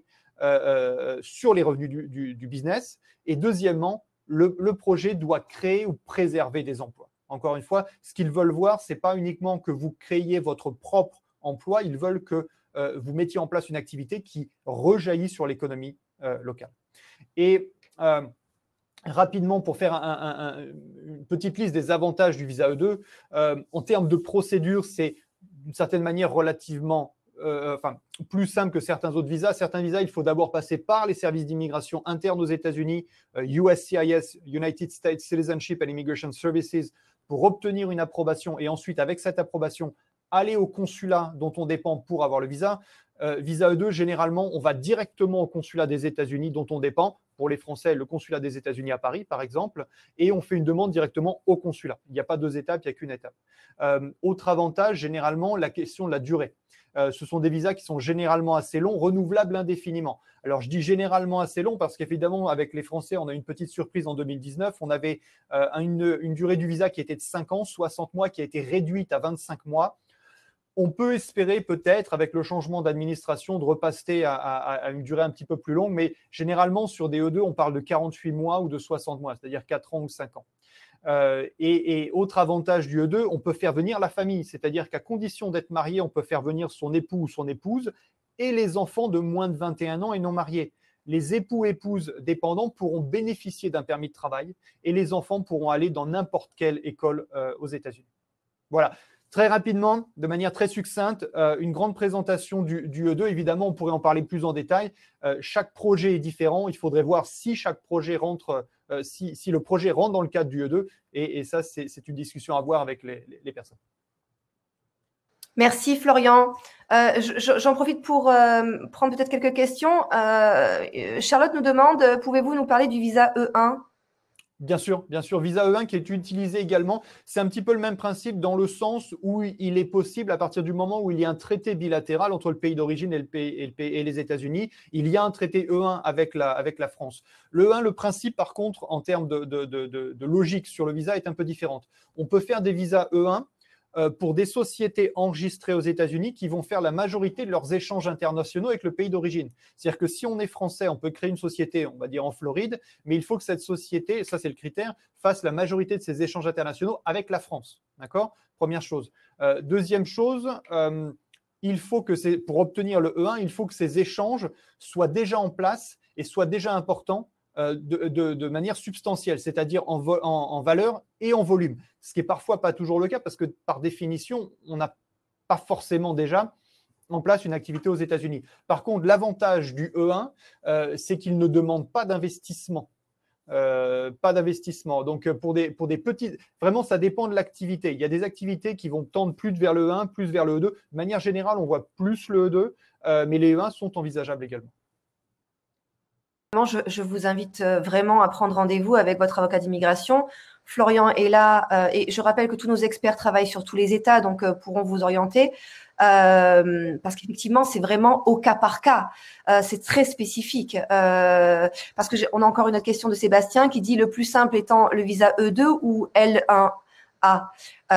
sur les revenus du business. Et deuxièmement, le projet doit créer ou préserver des emplois. Encore une fois, ce qu'ils veulent voir, ce n'est pas uniquement que vous créiez votre propre emploi, ils veulent que vous mettiez en place une activité qui rejaillit sur l'économie locale. Et rapidement, pour faire une petite liste des avantages du visa E2, en termes de procédure, c'est d'une certaine manière relativement plus simple que certains autres visas. Certains visas, il faut d'abord passer par les services d'immigration internes aux États-Unis, USCIS, United States Citizenship and Immigration Services, pour obtenir une approbation et ensuite, avec cette approbation, aller au consulat dont on dépend pour avoir le visa. Visa E2, généralement, on va directement au consulat des États-Unis dont on dépend. Pour les Français, le consulat des États-Unis à Paris, par exemple, et on fait une demande directement au consulat. Il n'y a pas deux étapes, il n'y a qu'une étape. Autre avantage, généralement, la question de la durée. Ce sont des visas qui sont généralement assez longs, renouvelables indéfiniment. Alors, je dis généralement assez long parce qu'évidemment, avec les Français, on a une petite surprise en 2019. On avait une durée du visa qui était de 5 ans, 60 mois, qui a été réduite à 25 mois. On peut espérer peut-être, avec le changement d'administration, de repasser à une durée un petit peu plus longue, mais généralement, sur des E2, on parle de 48 mois ou de 60 mois, c'est-à-dire 4 ans ou 5 ans. Et autre avantage du E2, on peut faire venir la famille, c'est-à-dire qu'à condition d'être marié, on peut faire venir son époux ou son épouse et les enfants de moins de 21 ans et non mariés. Les époux-épouses dépendants pourront bénéficier d'un permis de travail et les enfants pourront aller dans n'importe quelle école aux États-Unis. Voilà. Très rapidement, de manière très succincte, une grande présentation du E2. Évidemment, on pourrait en parler plus en détail. Chaque projet est différent. Il faudrait voir si chaque projet rentre, si le projet rentre dans le cadre du E2. Et ça, c'est une discussion à avoir avec les personnes. Merci Florian. J'en profite pour prendre peut-être quelques questions. Charlotte nous demande, pouvez-vous nous parler du visa E1 ? Bien sûr, visa E1 qui est utilisé également. C'est un petit peu le même principe dans le sens où il est possible, à partir du moment où il y a un traité bilatéral entre le pays d'origine et les États-Unis, il y a un traité E1 avec la France. Le E1, le principe par contre, en termes de logique sur le visa est un peu différent. On peut faire des visas E1 pour des sociétés enregistrées aux États-Unis qui vont faire la majorité de leurs échanges internationaux avec le pays d'origine. C'est-à-dire que si on est français, on peut créer une société, on va dire en Floride, mais il faut que cette société, ça c'est le critère, fasse la majorité de ses échanges internationaux avec la France. D'accord ? Première chose. Deuxième chose, il faut que pour obtenir le E1, il faut que ces échanges soient déjà en place et soient déjà importants de manière substantielle, c'est-à-dire en valeur et en volume. Ce qui n'est parfois pas toujours le cas parce que par définition, on n'a pas forcément déjà en place une activité aux États-Unis. Par contre, l'avantage du E1, c'est qu'il ne demande pas d'investissement. Donc, pour des petites… Vraiment, ça dépend de l'activité. Il y a des activités qui vont tendre plus vers le E1, plus vers le E2. De manière générale, on voit plus le E2, mais les E1 sont envisageables également. Je vous invite vraiment à prendre rendez-vous avec votre avocat d'immigration. Florian est là et je rappelle que tous nos experts travaillent sur tous les États, donc pourront vous orienter parce qu'effectivement, c'est vraiment au cas par cas. C'est très spécifique parce que on a encore une autre question de Sébastien qui dit le plus simple étant le visa E2 ou L1A.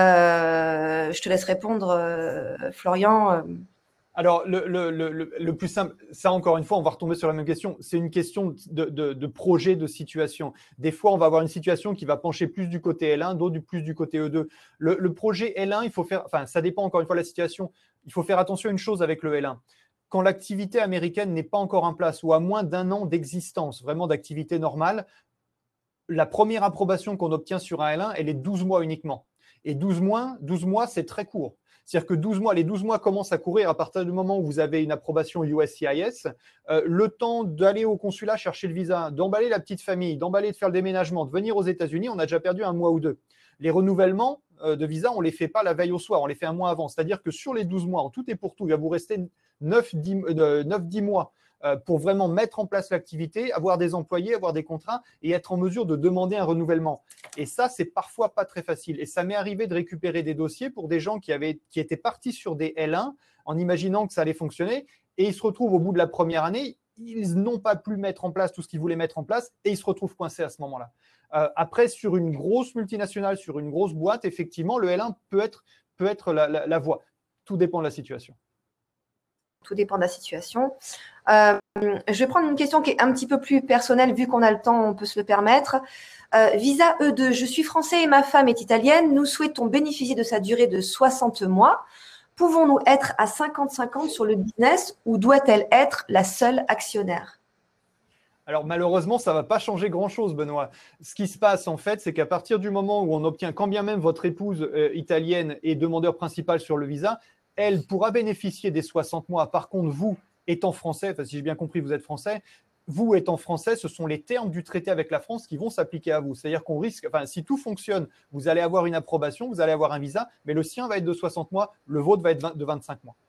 Je te laisse répondre, Florian. Alors, le plus simple, ça encore une fois, on va retomber sur la même question. C'est une question de projet, de situation. Des fois, on va avoir une situation qui va pencher plus du côté L1, d'autres plus du côté E2. Le projet L1, il faut faire, enfin, ça dépend encore une fois de la situation. Il faut faire attention à une chose avec le L1. Quand l'activité américaine n'est pas encore en place ou à moins d'un an d'existence, vraiment d'activité normale, la première approbation qu'on obtient sur un L1, elle est 12 mois uniquement. Et 12 mois, c'est très court. C'est-à-dire que les 12 mois commencent à courir à partir du moment où vous avez une approbation USCIS. Le temps d'aller au consulat chercher le visa, d'emballer la petite famille, de faire le déménagement, de venir aux États-Unis, on a déjà perdu un mois ou deux. Les renouvellements de visa, on ne les fait pas la veille au soir, on les fait un mois avant. C'est-à-dire que sur les 12 mois, en tout et pour tout, il va vous rester 9-10 mois pour vraiment mettre en place l'activité, avoir des employés, avoir des contrats et être en mesure de demander un renouvellement. Et ça, c'est parfois pas très facile. Et ça m'est arrivé de récupérer des dossiers pour des gens qui étaient partis sur des L1 en imaginant que ça allait fonctionner et ils se retrouvent au bout de la première année, ils n'ont pas pu mettre en place tout ce qu'ils voulaient mettre en place et ils se retrouvent coincés à ce moment-là. Après, sur une grosse multinationale, sur une grosse boîte, effectivement, le L1 peut être la voie. Tout dépend de la situation. Tout dépend de la situation. Je vais prendre une question qui est un petit peu plus personnelle, vu qu'on a le temps, on peut se le permettre. Visa E2, je suis français et ma femme est italienne. Nous souhaitons bénéficier de sa durée de 60 mois. Pouvons-nous être à 50-50 sur le business ou doit-elle être la seule actionnaire ? Alors malheureusement, ça ne va pas changer grand-chose, Benoît. Ce qui se passe en fait, c'est qu'à partir du moment où on obtient, quand bien même votre épouse italienne est demandeur principal sur le visa, elle pourra bénéficier des 60 mois. Par contre, vous, étant français, si j'ai bien compris, vous êtes français, vous étant français, ce sont les termes du traité avec la France qui vont s'appliquer à vous. C'est-à-dire qu'on risque, si tout fonctionne, vous allez avoir une approbation, vous allez avoir un visa, mais le sien va être de 60 mois, le vôtre va être de 25 mois.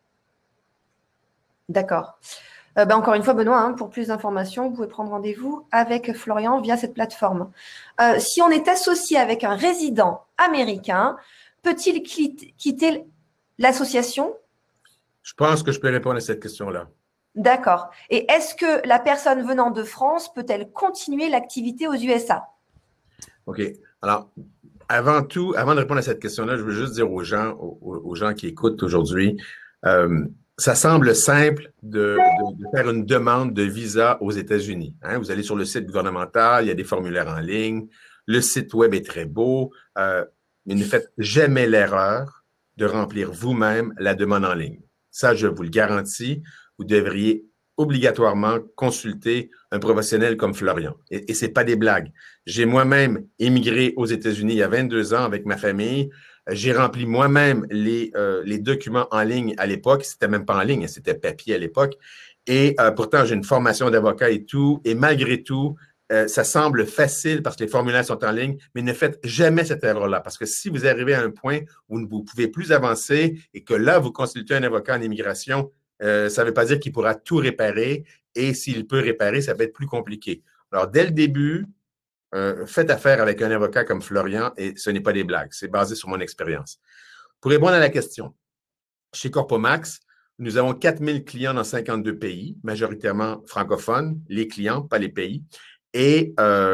D'accord. Encore une fois, Benoît, pour plus d'informations, vous pouvez prendre rendez-vous avec Florian via cette plateforme. Si on est associé avec un résident américain, peut-il quitter l'association? Je pense que je peux répondre à cette question-là. D'accord. Et est-ce que la personne venant de France peut-elle continuer l'activité aux USA? OK. Alors, avant de répondre à cette question-là, je veux juste dire aux gens qui écoutent aujourd'hui, ça semble simple de faire une demande de visa aux États-Unis. Vous allez sur le site gouvernemental, il y a des formulaires en ligne. Le site web est très beau, mais ne faites jamais l'erreur de remplir vous-même la demande en ligne. Ça, je vous le garantis, vous devriez obligatoirement consulter un professionnel comme Florian. Et ce n'est pas des blagues. J'ai moi-même émigré aux États-Unis il y a 22 ans avec ma famille. J'ai rempli moi-même les documents en ligne à l'époque. C'était même pas en ligne, c'était papier à l'époque. Et pourtant, j'ai une formation d'avocat et tout. Et malgré tout, ça semble facile parce que les formulaires sont en ligne, mais ne faites jamais cette erreur-là. Parce que si vous arrivez à un point où vous ne pouvez plus avancer et que là, vous consultez un avocat en immigration, ça ne veut pas dire qu'il pourra tout réparer. Et s'il peut réparer, ça va être plus compliqué. Alors, dès le début, faites affaire avec un avocat comme Florian et ce n'est pas des blagues. C'est basé sur mon expérience. Pour répondre à la question, chez Corpomax, nous avons 4000 clients dans 52 pays, majoritairement francophones, les clients, pas les pays. Et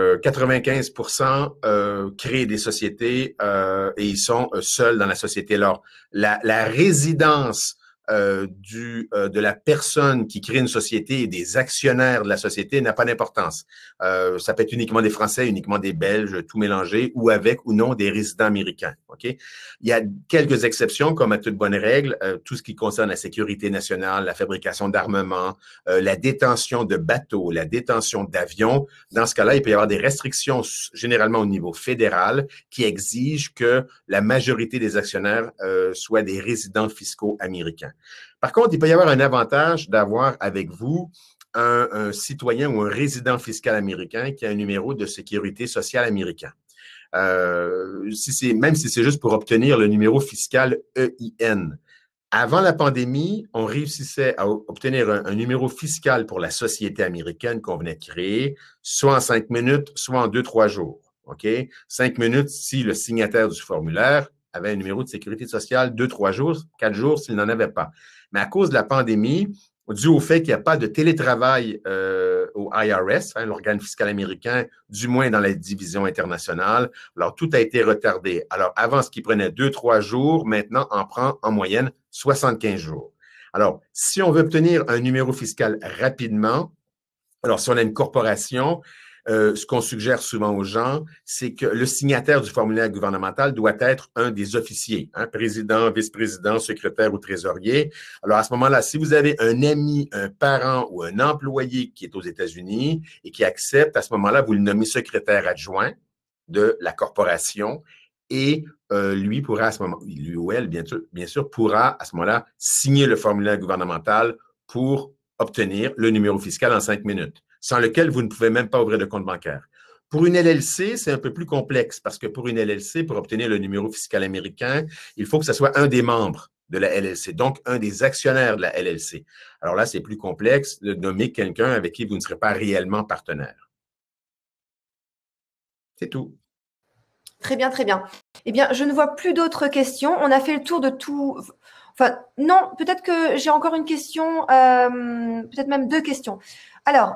95% créent des sociétés et ils sont seuls dans la société. Alors, la résidence de la personne qui crée une société et des actionnaires de la société n'a pas d'importance. Ça peut être uniquement des Français, uniquement des Belges, tout mélangé, ou avec ou non des résidents américains. Ok. Il y a quelques exceptions, comme à toute bonne règle, tout ce qui concerne la sécurité nationale, la fabrication d'armements, la détention de bateaux, la détention d'avions. Dans ce cas-là, il peut y avoir des restrictions, généralement au niveau fédéral, qui exigent que la majorité des actionnaires soient des résidents fiscaux américains. Par contre, il peut y avoir un avantage d'avoir avec vous un citoyen ou un résident fiscal américain qui a un numéro de sécurité sociale américain. Même si c'est juste pour obtenir le numéro fiscal EIN. Avant la pandémie, on réussissait à obtenir un numéro fiscal pour la société américaine qu'on venait de créer, soit en 5 minutes, soit en 2-3 jours. OK? 5 minutes si le signataire du formulaire avait un numéro de sécurité sociale, 2-3 jours, 4 jours s'il n'en avait pas. Mais à cause de la pandémie, dû au fait qu'il n'y a pas de télétravail au IRS, l'organe fiscal américain, du moins dans la division internationale, alors tout a été retardé. Alors avant, ce qui prenait 2-3 jours, maintenant, en prend en moyenne 75 jours. Alors, si on veut obtenir un numéro fiscal rapidement, alors si on a une corporation, ce qu'on suggère souvent aux gens, c'est que le signataire du formulaire gouvernemental doit être un des officiers, président, vice-président, secrétaire ou trésorier. Alors, à ce moment-là, si vous avez un ami, un parent ou un employé qui est aux États-Unis et qui accepte, à ce moment-là, vous le nommez secrétaire adjoint de la corporation et lui pourra à ce moment, lui ou elle, bien sûr, pourra à ce moment-là signer le formulaire gouvernemental pour obtenir le numéro fiscal en 5 minutes, sans lequel vous ne pouvez même pas ouvrir de compte bancaire. Pour une LLC, c'est un peu plus complexe parce que pour une LLC, pour obtenir le numéro fiscal américain, il faut que ce soit un des membres de la LLC, donc un des actionnaires de la LLC. Alors là, c'est plus complexe de nommer quelqu'un avec qui vous ne serez pas réellement partenaire. C'est tout. Très bien, très bien. Eh bien, je ne vois plus d'autres questions. On a fait le tour de tout. Enfin, non, peut-être que j'ai encore une question, peut-être même 2 questions. Alors,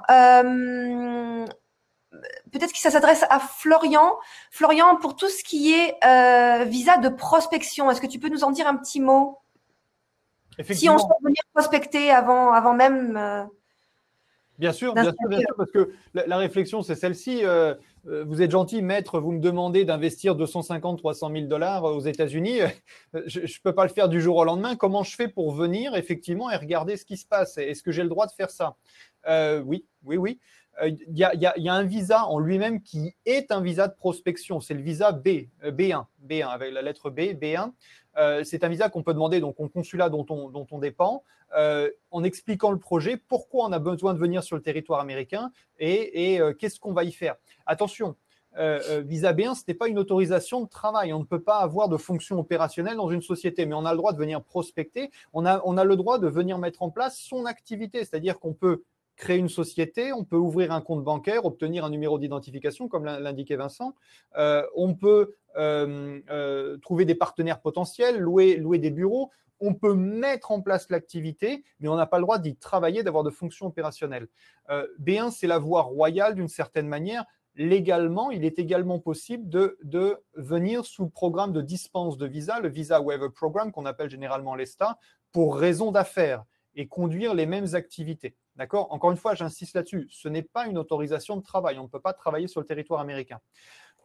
peut-être que ça s'adresse à Florian. Florian, pour tout ce qui est visa de prospection, est-ce que tu peux nous en dire un petit mot? Si on souhaite venir prospecter avant même… Bien sûr, parce que la réflexion, c'est celle-ci. Vous êtes gentil, maître, vous me demandez d'investir 250-300 000 $ aux États-Unis. Je ne peux pas le faire du jour au lendemain. Comment je fais pour venir, effectivement, et regarder ce qui se passe? Est-ce que j'ai le droit de faire ça? Oui. Il y a un visa en lui-même qui est un visa de prospection. C'est le visa B1, avec la lettre B, B1. C'est un visa qu'on peut demander donc au consulat dont on dépend, en expliquant le projet, pourquoi on a besoin de venir sur le territoire américain et qu'est-ce qu'on va y faire. Attention, visa B1, ce n'est pas une autorisation de travail. On ne peut pas avoir de fonction opérationnelle dans une société, mais on a le droit de venir prospecter. On a le droit de venir mettre en place son activité, c'est-à-dire qu'on peut créer une société, on peut ouvrir un compte bancaire, obtenir un numéro d'identification, comme l'indiquait Vincent. On peut trouver des partenaires potentiels, louer des bureaux. On peut mettre en place l'activité, mais on n'a pas le droit d'y travailler, d'avoir de fonctions opérationnelles. B1, c'est la voie royale d'une certaine manière. Légalement, il est également possible de venir sous le programme de dispense de visa, le Visa Waiver Program, qu'on appelle généralement l'ESTA, pour raison d'affaires et conduire les mêmes activités. D'accord ? Encore une fois, j'insiste là-dessus, ce n'est pas une autorisation de travail. On ne peut pas travailler sur le territoire américain.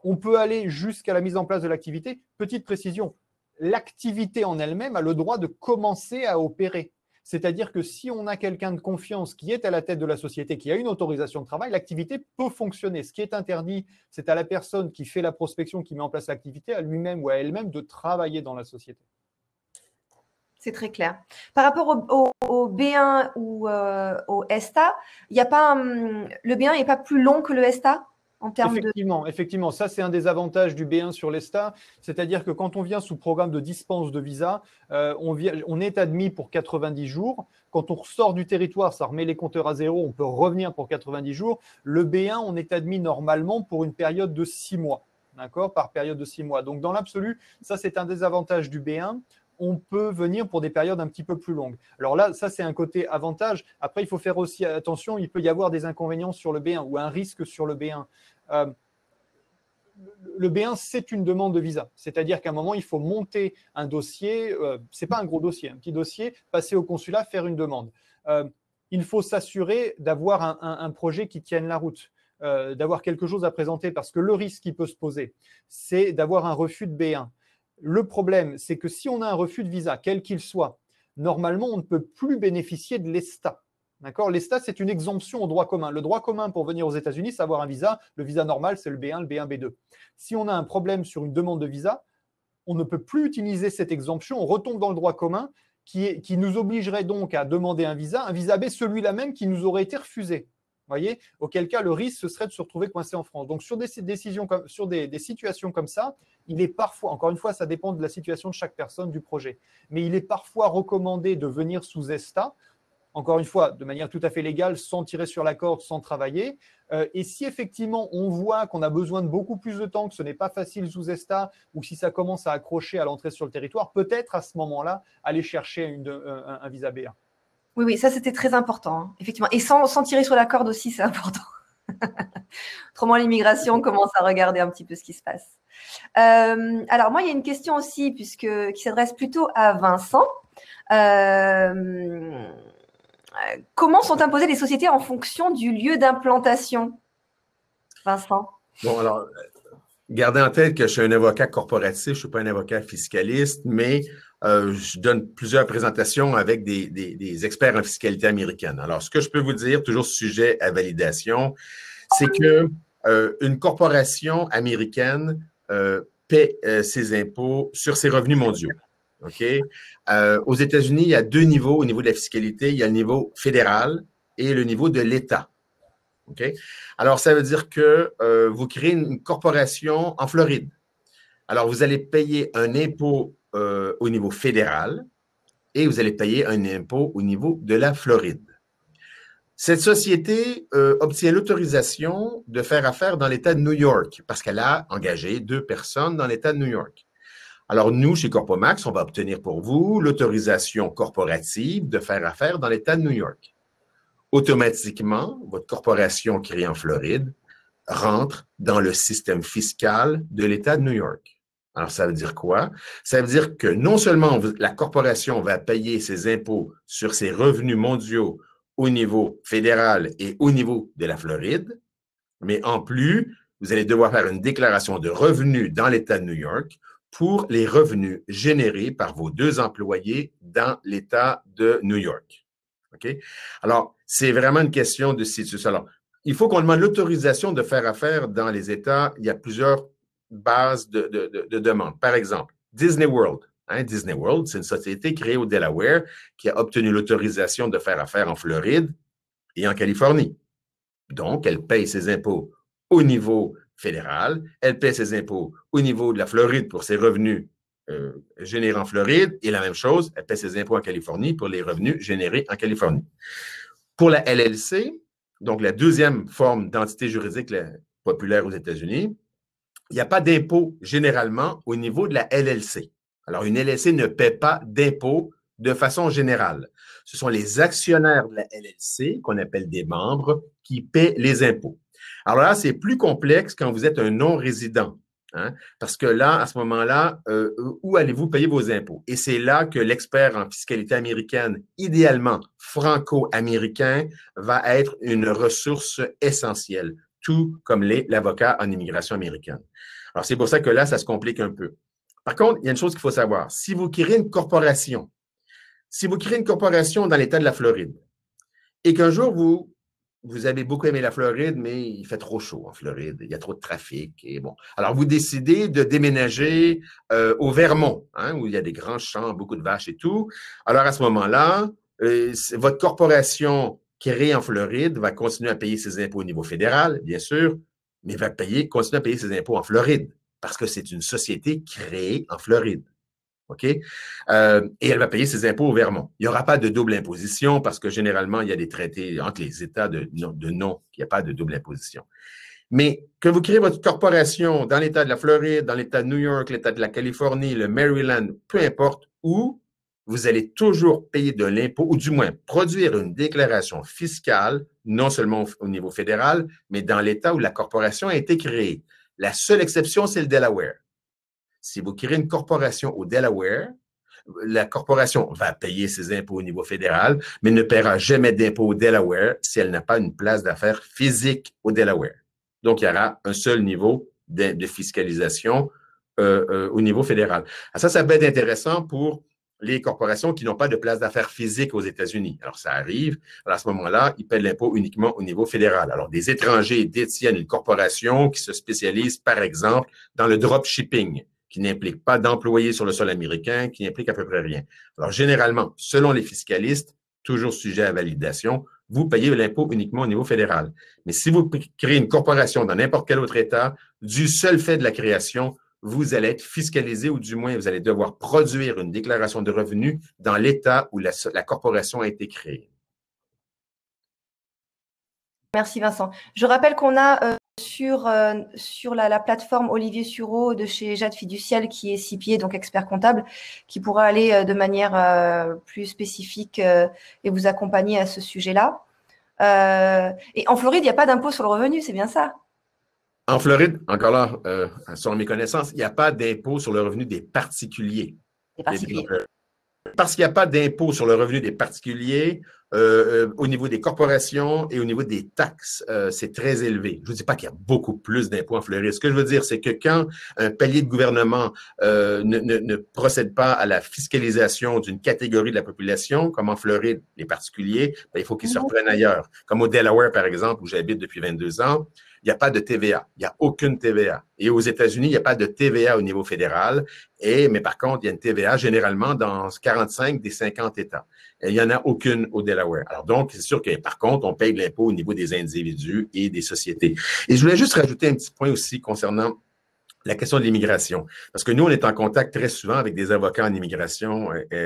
On peut aller jusqu'à la mise en place de l'activité. Petite précision, l'activité en elle-même a le droit de commencer à opérer. C'est-à-dire que si on a quelqu'un de confiance qui est à la tête de la société, qui a une autorisation de travail, l'activité peut fonctionner. Ce qui est interdit, c'est à la personne qui fait la prospection, qui met en place l'activité, à lui-même ou à elle-même de travailler dans la société. C'est très clair. Par rapport au B1 ou au ESTA, il y a pas le B1 n'est pas plus long que le ESTA en termes Effectivement, ça c'est un des avantages du B1 sur l'ESTA, c'est-à-dire que quand on vient sous programme de dispense de visa, on est admis pour 90 jours. Quand on ressort du territoire, ça remet les compteurs à zéro, on peut revenir pour 90 jours. Le B1, on est admis normalement pour une période de 6 mois, d'accord, par période de 6 mois. Donc dans l'absolu, ça c'est un des avantages du B1. On peut venir pour des périodes un petit peu plus longues. Alors là, ça, c'est un côté avantage. Après, il faut faire aussi attention, il peut y avoir des inconvénients sur le B1 ou un risque sur le B1. Le B1, c'est une demande de visa. C'est-à-dire qu'à un moment, il faut monter un dossier. Ce n'est pas un gros dossier, un petit dossier, passer au consulat, faire une demande. Il faut s'assurer d'avoir un projet qui tienne la route, d'avoir quelque chose à présenter, parce que le risque qui peut se poser, c'est d'avoir un refus de B1. Le problème, c'est que si on a un refus de visa, quel qu'il soit, normalement, on ne peut plus bénéficier de l'ESTA. D'accord ? L'ESTA, c'est une exemption au droit commun. Le droit commun pour venir aux États-Unis, c'est avoir un visa. Le visa normal, c'est le B1, le B1, B2. Si on a un problème sur une demande de visa, on ne peut plus utiliser cette exemption. On retombe dans le droit commun qui nous obligerait donc à demander un visa B, celui-là même qui nous aurait été refusé. Voyez, auquel cas, le risque, ce serait de se retrouver coincé en France. Donc, sur des situations comme ça, il est parfois, encore une fois, ça dépend de la situation de chaque personne, du projet, mais il est parfois recommandé de venir sous ESTA, encore une fois, de manière tout à fait légale, sans tirer sur la corde, sans travailler. Et si effectivement, on voit qu'on a besoin de beaucoup plus de temps, que ce n'est pas facile sous ESTA, ou si ça commence à accrocher à l'entrée sur le territoire, peut-être à ce moment-là, aller chercher un visa B1. Oui, ça c'était très important, hein, effectivement. Et sans tirer sur la corde aussi, c'est important. Autrement, l'immigration commence à regarder un petit peu ce qui se passe. Alors moi, il y a une question aussi, qui s'adresse plutôt à Vincent. Comment sont imposées les sociétés en fonction du lieu d'implantation, Vincent? Bon, alors, gardez en tête que je suis un avocat corporatif, je ne suis pas un avocat fiscaliste, mais je donne plusieurs présentations avec des experts en fiscalité américaine. Alors, ce que je peux vous dire, toujours sujet à validation, c'est que une corporation américaine paie ses impôts sur ses revenus mondiaux. OK? Aux États-Unis, il y a deux niveaux au niveau de la fiscalité. Il y a le niveau fédéral et le niveau de l'État. OK? Alors, ça veut dire que vous créez une corporation en Floride. Alors, vous allez payer un impôt au niveau fédéral et vous allez payer un impôt au niveau de la Floride. Cette société obtient l'autorisation de faire affaire dans l'État de New York parce qu'elle a engagé 2 personnes dans l'État de New York. Alors, nous, chez Corpomax, on va obtenir pour vous l'autorisation corporative de faire affaire dans l'État de New York. Automatiquement, votre corporation créée en Floride rentre dans le système fiscal de l'État de New York. Alors, ça veut dire quoi? Ça veut dire que non seulement la corporation va payer ses impôts sur ses revenus mondiaux au niveau fédéral et au niveau de la Floride, mais en plus, vous allez devoir faire une déclaration de revenus dans l'État de New York pour les revenus générés par vos 2 employés dans l'État de New York. OK? Alors, c'est vraiment une question de situation. Alors, il faut qu'on demande l'autorisation de faire affaire dans les États. Il y a plusieurs bases de demandes. Par exemple, Disney World. Disney World, c'est une société créée au Delaware qui a obtenu l'autorisation de faire affaire en Floride et en Californie. Donc, elle paye ses impôts au niveau fédéral, elle paie ses impôts au niveau de la Floride pour ses revenus générés en Floride, et la même chose, elle paie ses impôts en Californie pour les revenus générés en Californie. Pour la LLC, donc la deuxième forme d'entité juridique populaire aux États-Unis, il n'y a pas d'impôt généralement au niveau de la LLC. Alors, une LLC ne paie pas d'impôt de façon générale. Ce sont les actionnaires de la LLC, qu'on appelle des membres, qui paient les impôts. Alors là, c'est plus complexe quand vous êtes un non-résident, parce que là, à ce moment-là, où allez-vous payer vos impôts? Et c'est là que l'expert en fiscalité américaine, idéalement franco-américain, va être une ressource essentielle. tout comme l'est l'avocat en immigration américaine. Alors, c'est pour ça que là, ça se complique un peu. Par contre, il y a une chose qu'il faut savoir. Si vous créez une corporation dans l'État de la Floride et qu'un jour, vous avez beaucoup aimé la Floride, mais il fait trop chaud en Floride, il y a trop de trafic. Et bon. Alors, vous décidez de déménager au Vermont, hein, où il y a des grands champs, beaucoup de vaches et tout. Alors, à ce moment-là, votre corporation créée en Floride va continuer à payer ses impôts au niveau fédéral, bien sûr, mais va continuer à payer ses impôts en Floride parce que c'est une société créée en Floride. OK? Et elle va payer ses impôts au Vermont. Il n'y aura pas de double imposition parce que généralement, il y a des traités entre les États de non, il n'y a pas de double imposition. Mais que vous créez votre corporation dans l'État de la Floride, dans l'État de New York, l'État de la Californie, le Maryland, peu importe où, vous allez toujours payer de l'impôt, ou du moins produire une déclaration fiscale, non seulement au niveau fédéral, mais dans l'État où la corporation a été créée. La seule exception, c'est le Delaware. Si vous créez une corporation au Delaware, la corporation va payer ses impôts au niveau fédéral, mais ne paiera jamais d'impôts au Delaware si elle n'a pas une place d'affaires physique au Delaware. Donc, il y aura un seul niveau de fiscalisation au niveau fédéral. Alors ça peut être intéressant pour les corporations qui n'ont pas de place d'affaires physique aux États-Unis. Alors, ça arrive. Alors, à ce moment-là, ils paient l'impôt uniquement au niveau fédéral. Alors, des étrangers détiennent une corporation qui se spécialise, par exemple, dans le dropshipping, qui n'implique pas d'employés sur le sol américain, qui n'implique à peu près rien. Alors, généralement, selon les fiscalistes, toujours sujet à validation, vous payez l'impôt uniquement au niveau fédéral. Mais si vous créez une corporation dans n'importe quel autre État, du seul fait de la création, vous allez être fiscalisé ou du moins, vous allez devoir produire une déclaration de revenus dans l'État où la corporation a été créée. Merci Vincent. Je rappelle qu'on a sur la plateforme Olivier Sureau de chez Jade Fiduciel qui est CPA, donc expert comptable, qui pourra aller de manière plus spécifique et vous accompagner à ce sujet-là. Et en Floride, il n'y a pas d'impôt sur le revenu, c'est bien ça? En Floride, encore là, selon mes connaissances, il n'y a pas d'impôt sur le revenu des particuliers. Des particuliers. Parce qu'il n'y a pas d'impôt sur le revenu des particuliers, au niveau des corporations et au niveau des taxes, c'est très élevé. Je ne dis pas qu'il y a beaucoup plus d'impôts en Floride. Ce que je veux dire, c'est que quand un palier de gouvernement ne procède pas à la fiscalisation d'une catégorie de la population, comme en Floride, les particuliers, ben, il faut qu'ils se reprennent ailleurs. Comme au Delaware, par exemple, où j'habite depuis 22 ans, il n'y a pas de TVA. Il n'y a aucune TVA. Et aux États-Unis, il n'y a pas de TVA au niveau fédéral. Mais par contre, il y a une TVA généralement dans 45 des 50 États. Et il n'y en a aucune au Delaware. Alors donc, c'est sûr que par contre, on paye de l'impôt au niveau des individus et des sociétés. Et je voulais juste rajouter un petit point aussi concernant la question de l'immigration. Parce que nous, on est en contact très souvent avec des avocats en immigration.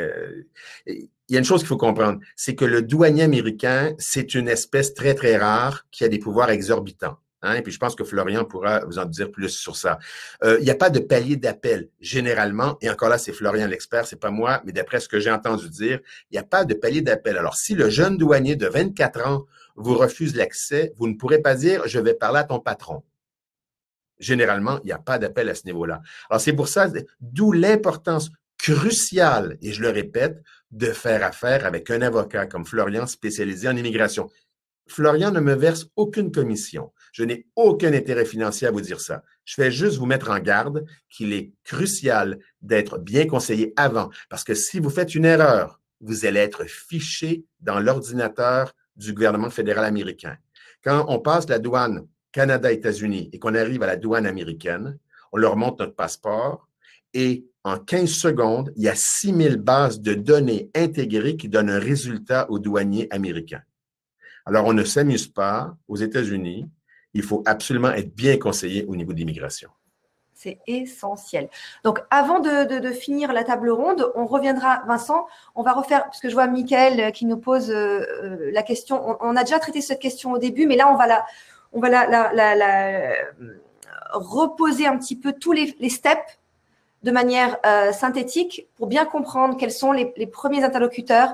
Il y a une chose qu'il faut comprendre, c'est que le douanier américain, c'est une espèce très, très rare qui a des pouvoirs exorbitants. Hein, et puis, je pense que Florian pourra vous en dire plus sur ça. Il n'y a pas de palier d'appel, généralement, et encore là, c'est Florian l'expert, c'est pas moi, mais d'après ce que j'ai entendu dire, il n'y a pas de palier d'appel. Alors, si le jeune douanier de 24 ans vous refuse l'accès, vous ne pourrez pas dire « je vais parler à ton patron ». Généralement, il n'y a pas d'appel à ce niveau-là. Alors, c'est pour ça, d'où l'importance cruciale, et je le répète, de faire affaire avec un avocat comme Florian spécialisé en immigration. Florian ne me verse aucune commission. Je n'ai aucun intérêt financier à vous dire ça. Je vais juste vous mettre en garde qu'il est crucial d'être bien conseillé avant, parce que si vous faites une erreur, vous allez être fiché dans l'ordinateur du gouvernement fédéral américain. Quand on passe la douane Canada-États-Unis et qu'on arrive à la douane américaine, on leur montre notre passeport et en 15 secondes, il y a 6000 bases de données intégrées qui donnent un résultat aux douaniers américains. Alors, on ne s'amuse pas aux États-Unis. Il faut absolument être bien conseillé au niveau de l'immigration. C'est essentiel. Donc, avant de finir la table ronde, on reviendra, Vincent, on va refaire, parce que je vois Mickaël qui nous pose la question. On a déjà traité cette question au début, mais là, on va la reposer un petit peu tous les steps de manière synthétique pour bien comprendre quels sont les premiers interlocuteurs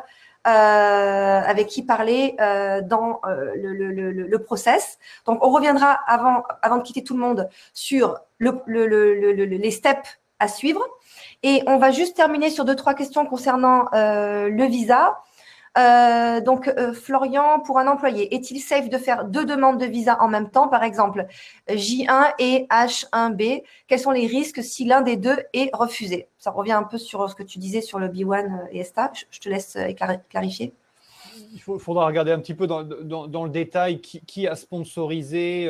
avec qui parler dans le process. Donc, on reviendra avant de quitter tout le monde sur les steps à suivre. Et on va juste terminer sur 2-3 questions concernant le visa. Florian, pour un employé, est-il safe de faire 2 demandes de visa en même temps, par exemple J1 et H1B? Quels sont les risques si l'un des deux est refusé? Ça revient un peu sur ce que tu disais sur le B1 et ESTA. Je te laisse clarifier. Il faudra regarder un petit peu dans le détail qui a sponsorisé,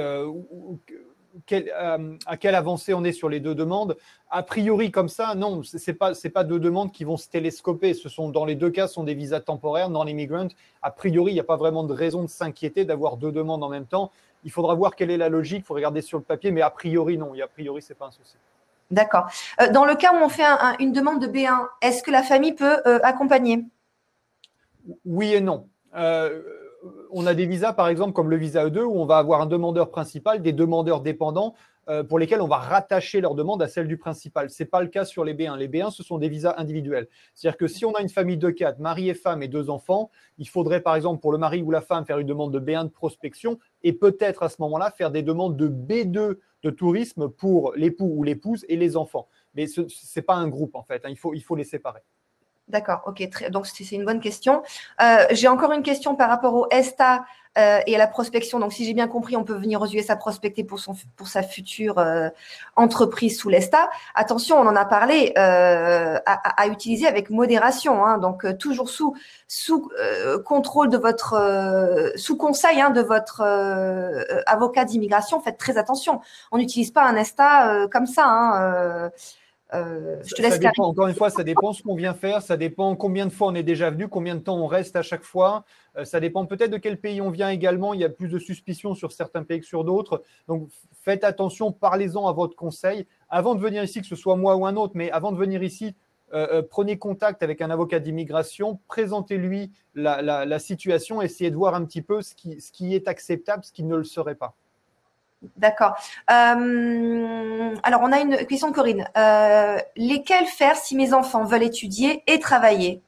à quelle avancée on est sur les 2 demandes. A priori, comme ça, non, ce n'est pas 2 demandes qui vont se télescoper. Dans les 2 cas, ce sont des visas temporaires, non-immigrant. A priori, il n'y a pas vraiment de raison de s'inquiéter d'avoir 2 demandes en même temps. Il faudra voir quelle est la logique, il faut regarder sur le papier, mais a priori, non. A priori, ce n'est pas un souci. D'accord. Dans le cas où on fait une demande de B1, est-ce que la famille peut accompagner? Oui et non. On a des visas, par exemple, comme le visa E2, où on va avoir un demandeur principal, des demandeurs dépendants pour lesquels on va rattacher leur demande à celle du principal. Ce n'est pas le cas sur les B1. Les B1, ce sont des visas individuels. C'est-à-dire que si on a une famille de 4, mari et femme et 2 enfants, il faudrait, par exemple, pour le mari ou la femme, faire une demande de B1 de prospection et peut-être à ce moment-là faire des demandes de B2 de tourisme pour l'époux ou l'épouse et les enfants. Mais ce n'est pas un groupe, en fait. Il faut les séparer. D'accord, ok. Donc, c'est une bonne question. J'ai encore une question par rapport au ESTA et à la prospection. Donc, si j'ai bien compris, on peut venir aux USA prospecter pour sa future entreprise sous l'ESTA. Attention, on en a parlé, à utiliser avec modération. Hein, donc, toujours sous contrôle de votre, sous conseil de votre avocat d'immigration. Faites très attention. On n'utilise pas un ESTA comme ça. Je te laisse dépend, encore une fois, ça dépend ce qu'on vient faire, ça dépend combien de fois on est déjà venu, combien de temps on reste à chaque fois. Ça dépend peut-être de quel pays on vient également. Il y a plus de suspicions sur certains pays que sur d'autres. Donc, faites attention, parlez-en à votre conseil. Avant de venir ici, que ce soit moi ou un autre, mais avant de venir ici, prenez contact avec un avocat d'immigration, présentez-lui la situation, essayez de voir un petit peu ce qui est acceptable, ce qui ne le serait pas. D'accord. Alors, on a une question de Corinne. Lesquels faire si mes enfants veulent étudier et travailler?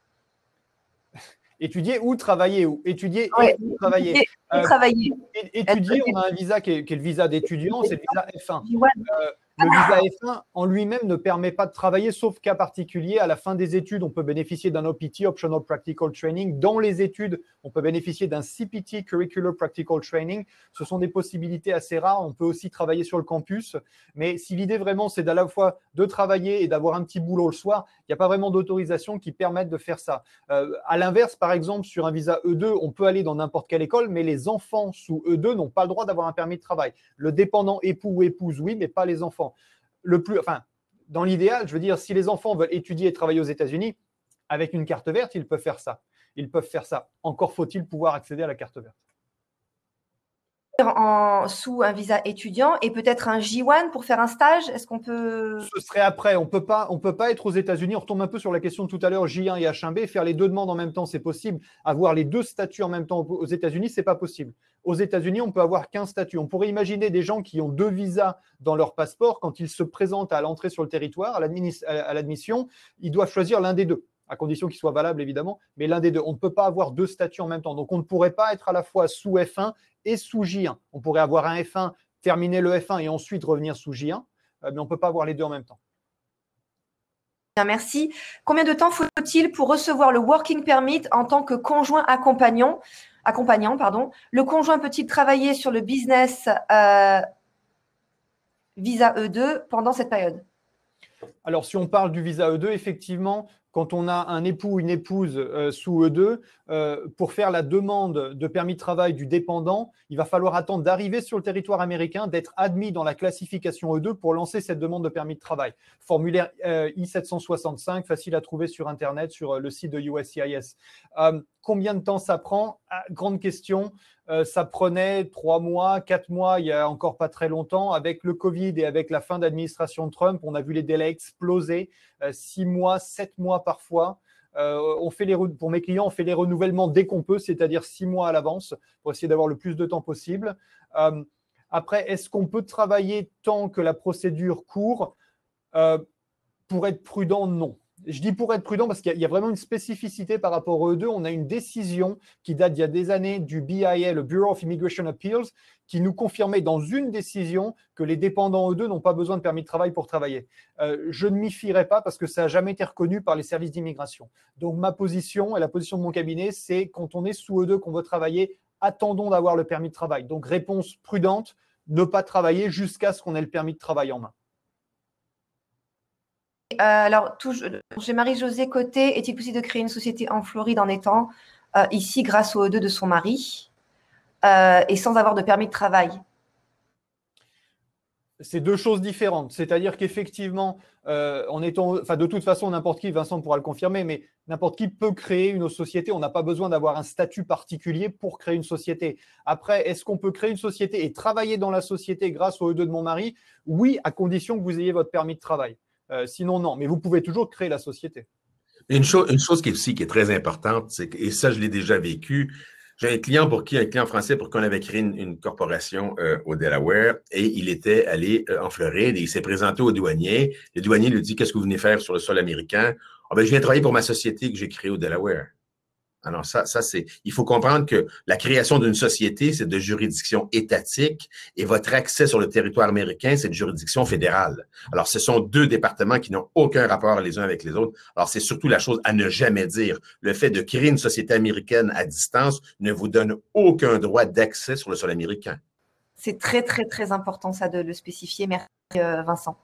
Étudier ou travailler ou étudier et travailler. Travailler. Étudier, on a un visa qui est le visa d'étudiant, c'est le visa F1. Le visa F1 en lui-même ne permet pas de travailler, sauf cas particulier. À la fin des études, on peut bénéficier d'un OPT, Optional Practical Training. Dans les études, on peut bénéficier d'un CPT, Curricular Practical Training. Ce sont des possibilités assez rares. On peut aussi travailler sur le campus. Mais si l'idée vraiment, c'est à la fois de travailler et d'avoir un petit boulot le soir, il n'y a pas vraiment d'autorisation qui permette de faire ça. À l'inverse, par exemple, sur un visa E2, on peut aller dans n'importe quelle école, mais les enfants sous E2 n'ont pas le droit d'avoir un permis de travail. Le dépendant époux ou épouse, oui, mais pas les enfants. Dans l'idéal, je veux dire, si les enfants veulent étudier et travailler aux États-Unis, avec une carte verte, ils peuvent faire ça. Ils peuvent faire ça. Encore faut-il pouvoir accéder à la carte verte. Sous un visa étudiant et peut-être un J1 pour faire un stage? Est-ce qu'on peut… Ce serait après. On peut pas être aux États-Unis. On retombe un peu sur la question de tout à l'heure, J1 et H1B. Faire les 2 demandes en même temps, c'est possible. Avoir les 2 statuts en même temps aux États-Unis, c'est pas possible. Aux États-Unis, on peut avoir qu'un statut. On pourrait imaginer des gens qui ont 2 visas dans leur passeport. Quand ils se présentent à l'entrée sur le territoire, à l'admission, ils doivent choisir l'un des 2. À condition qu'il soit valable, évidemment, mais l'un des 2. On ne peut pas avoir 2 statuts en même temps. Donc, on ne pourrait pas être à la fois sous F1 et sous J1. On pourrait avoir un F1, terminer le F1 et ensuite revenir sous J1, mais on ne peut pas avoir les 2 en même temps. Bien, merci. Combien de temps faut-il pour recevoir le working permit en tant que conjoint accompagnant? Le conjoint peut-il travailler sur le business visa E2 pendant cette période? Alors, si on parle du visa E2, effectivement, quand on a un époux ou une épouse sous E2, pour faire la demande de permis de travail du dépendant, il va falloir attendre d'arriver sur le territoire américain, d'être admis dans la classification E2 pour lancer cette demande de permis de travail. Formulaire I-765, facile à trouver sur Internet, sur le site de USCIS. Combien de temps ça prend? Grande question. Ça prenait 3 mois, 4 mois, il y a encore pas très longtemps. Avec le Covid et avec la fin d'administration de Trump, on a vu les délais exploser. 6 mois, 7 mois parfois. Pour mes clients, on fait les renouvellements dès qu'on peut, c'est-à-dire 6 mois à l'avance, pour essayer d'avoir le plus de temps possible. Après, est-ce qu'on peut travailler tant que la procédure court? Pour être prudent, non. Je dis pour être prudent parce qu'il y a vraiment une spécificité par rapport aux E2. On a une décision qui date d'il y a des années du BIA, le Bureau of Immigration Appeals, qui nous confirmait dans une décision que les dépendants E2 n'ont pas besoin de permis de travail pour travailler. Je ne m'y fierai pas parce que ça n'a jamais été reconnu par les services d'immigration. Donc ma position et la position de mon cabinet, c'est quand on est sous E2, qu'on veut travailler, attendons d'avoir le permis de travail. Donc réponse prudente, ne pas travailler jusqu'à ce qu'on ait le permis de travail en main. Alors, j'ai Marie-Josée Côté. Est-il possible de créer une société en Floride en étant ici grâce au E2 de son mari et sans avoir de permis de travail? C'est deux choses différentes. C'est-à-dire qu'effectivement, de toute façon, n'importe qui, Vincent pourra le confirmer, mais n'importe qui peut créer une société. On n'a pas besoin d'avoir un statut particulier pour créer une société. Après, est-ce qu'on peut créer une société et travailler dans la société grâce au E2 de mon mari? Oui, à condition que vous ayez votre permis de travail. Sinon, non. Mais vous pouvez toujours créer la société. Une chose qui est très importante, et ça, je l'ai déjà vécu. J'ai un client français pour qui on avait créé une corporation au Delaware et il était allé en Floride et il s'est présenté au douanier. Le douanier lui dit, qu'est-ce que vous venez faire sur le sol américain? Ah, ben, je viens travailler pour ma société que j'ai créée au Delaware. Alors il faut comprendre que la création d'une société, c'est de juridiction étatique et votre accès sur le territoire américain, c'est de juridiction fédérale. Alors, ce sont deux départements qui n'ont aucun rapport les uns avec les autres. Alors, c'est surtout la chose à ne jamais dire. Le fait de créer une société américaine à distance ne vous donne aucun droit d'accès sur le sol américain. C'est très, très, très important, ça, de le spécifier. Merci, Vincent.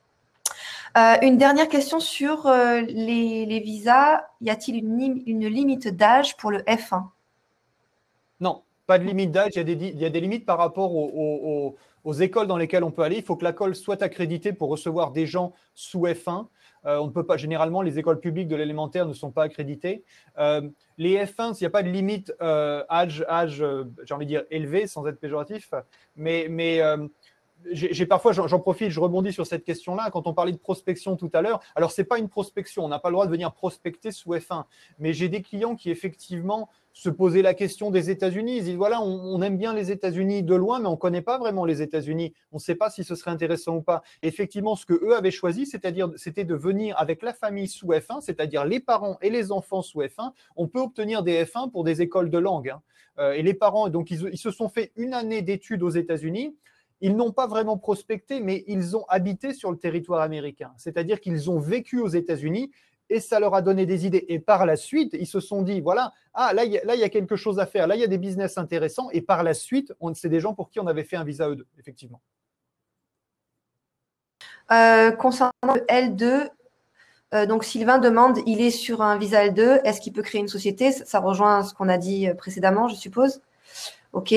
Une dernière question sur les visas. Y a-t-il une limite d'âge pour le F1? Non, pas de limite d'âge. Il y a des limites par rapport aux écoles dans lesquelles on peut aller. Il faut que l'école soit accréditée pour recevoir des gens sous F1. On ne peut pas, généralement, les écoles publiques de l'élémentaire ne sont pas accréditées. Les F1, il n'y a pas de limite âge, j'ai envie de dire élevé, sans être péjoratif, mais parfois, j'en profite, je rebondis sur cette question-là. Quand on parlait de prospection tout à l'heure, alors ce n'est pas une prospection, on n'a pas le droit de venir prospecter sous F1, mais j'ai des clients qui effectivement se posaient la question des États-Unis. Ils disent, voilà, on aime bien les États-Unis de loin, mais on ne connaît pas vraiment les États-Unis. On ne sait pas si ce serait intéressant ou pas. Et effectivement, ce qu'eux avaient choisi, c'était de venir avec la famille sous F1, c'est-à-dire les parents et les enfants sous F1. On peut obtenir des F1 pour des écoles de langue. Et les parents, donc, ils se sont fait une année d'études aux États-Unis. Ils n'ont pas vraiment prospecté, mais ils ont habité sur le territoire américain. C'est-à-dire qu'ils ont vécu aux États-Unis et ça leur a donné des idées. Et par la suite, ils se sont dit, voilà, là, il y a quelque chose à faire. Là, il y a des business intéressants. Et par la suite, c'est des gens pour qui on avait fait un visa E2, effectivement. Concernant le L2, donc Sylvain demande, il est sur un visa L2, est-ce qu'il peut créer une société? Ça rejoint ce qu'on a dit précédemment, je suppose. OK.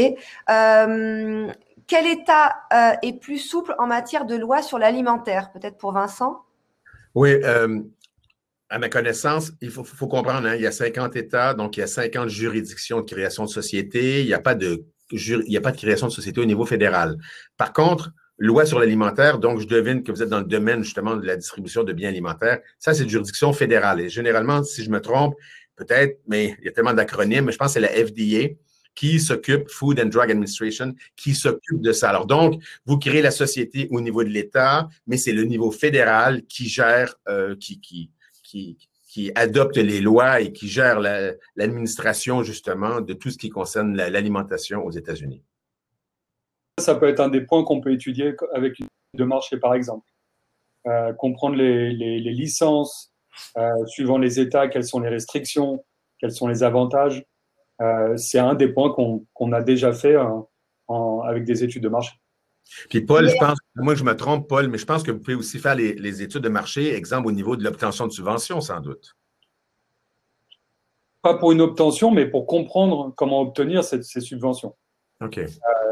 Quel État est plus souple en matière de loi sur l'alimentaire? Peut-être pour Vincent? Oui, à ma connaissance, il faut comprendre, hein, il y a 50 États, donc il y a 50 juridictions de création de société. Il n'y a pas de création de société au niveau fédéral. Par contre, loi sur l'alimentaire, donc je devine que vous êtes dans le domaine justement de la distribution de biens alimentaires. Ça, c'est de juridiction fédérale. Et généralement, si je me trompe, peut-être, mais il y a tellement d'acronymes, mais je pense que c'est la FDA qui s'occupe, Food and Drug Administration, qui s'occupe de ça. Alors donc, vous créez la société au niveau de l'État, mais c'est le niveau fédéral qui gère, qui adopte les lois et qui gère l'administration justement de tout ce qui concerne l'alimentation aux États-Unis. Ça peut être un des points qu'on peut étudier avec une étude de marché, par exemple. Comprendre les licences, suivant les États, quelles sont les restrictions, quels sont les avantages. C'est un des points qu'on a déjà fait avec des études de marché. Puis Paul, je pense, moi je me trompe, Paul, mais je pense que vous pouvez aussi faire les études de marché, exemple au niveau de l'obtention de subventions, sans doute. Pas pour une obtention, mais pour comprendre comment obtenir ces subventions. OK.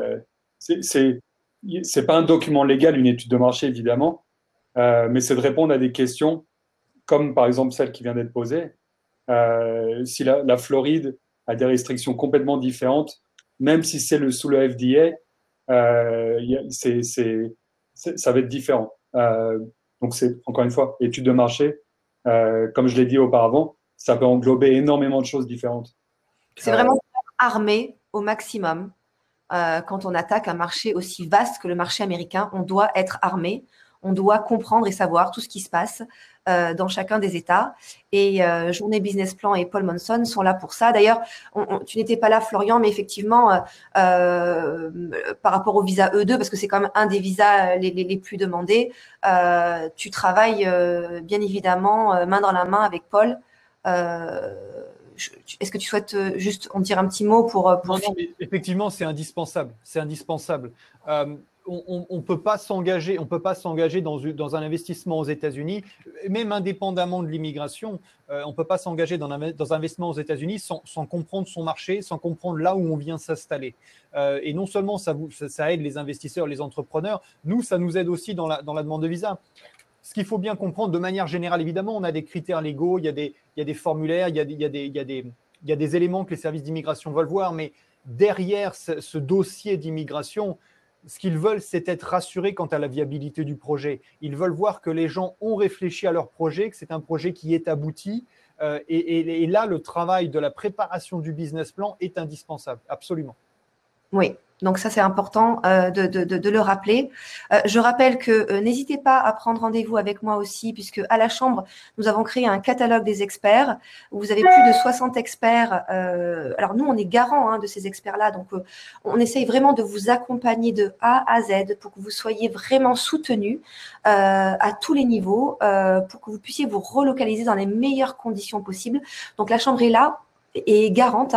C'est pas un document légal, une étude de marché, évidemment, mais c'est de répondre à des questions, comme par exemple celle qui vient d'être posée. Si la Floride a des restrictions complètement différentes, même si c'est sous le FDA, ça va être différent. Donc, c'est encore une fois, étude de marché, comme je l'ai dit auparavant, ça peut englober énormément de choses différentes. C'est vraiment armé au maximum. Quand on attaque un marché aussi vaste que le marché américain, on doit être armé, on doit comprendre et savoir tout ce qui se passe. dans chacun des États. Et Journée Business Plan et Paul Monson sont là pour ça. D'ailleurs, tu n'étais pas là, Florian, mais effectivement, par rapport au visa E2, parce que c'est quand même un des visas les plus demandés, tu travailles bien évidemment main dans la main avec Paul. Est-ce que tu souhaites juste en dire un petit mot pour Non, mais effectivement, c'est indispensable. C'est indispensable. On peut pas s'engager dans un investissement aux États-Unis, même indépendamment de l'immigration. On peut pas s'engager dans un investissement aux États-Unis sans comprendre son marché, sans comprendre là où on vient s'installer. Et non seulement ça aide les investisseurs, les entrepreneurs, ça nous aide aussi dans la demande de visa. Ce qu'il faut bien comprendre, de manière générale, évidemment, on a des critères légaux, il y a des formulaires, il y a des éléments que les services d'immigration veulent voir, mais derrière ce dossier d'immigration, ce qu'ils veulent, c'est être rassurés quant à la viabilité du projet. Ils veulent voir que les gens ont réfléchi à leur projet, que c'est un projet qui est abouti. Et là, le travail de la préparation du business plan est indispensable, absolument. Oui, donc ça c'est important de le rappeler. Je rappelle que n'hésitez pas à prendre rendez-vous avec moi aussi, puisque à la Chambre, nous avons créé un catalogue des experts, où vous avez plus de 60 experts. Alors nous, on est garant de ces experts-là, donc on essaye vraiment de vous accompagner de A à Z pour que vous soyez vraiment soutenus à tous les niveaux, pour que vous puissiez vous relocaliser dans les meilleures conditions possibles. Donc la Chambre est là et garante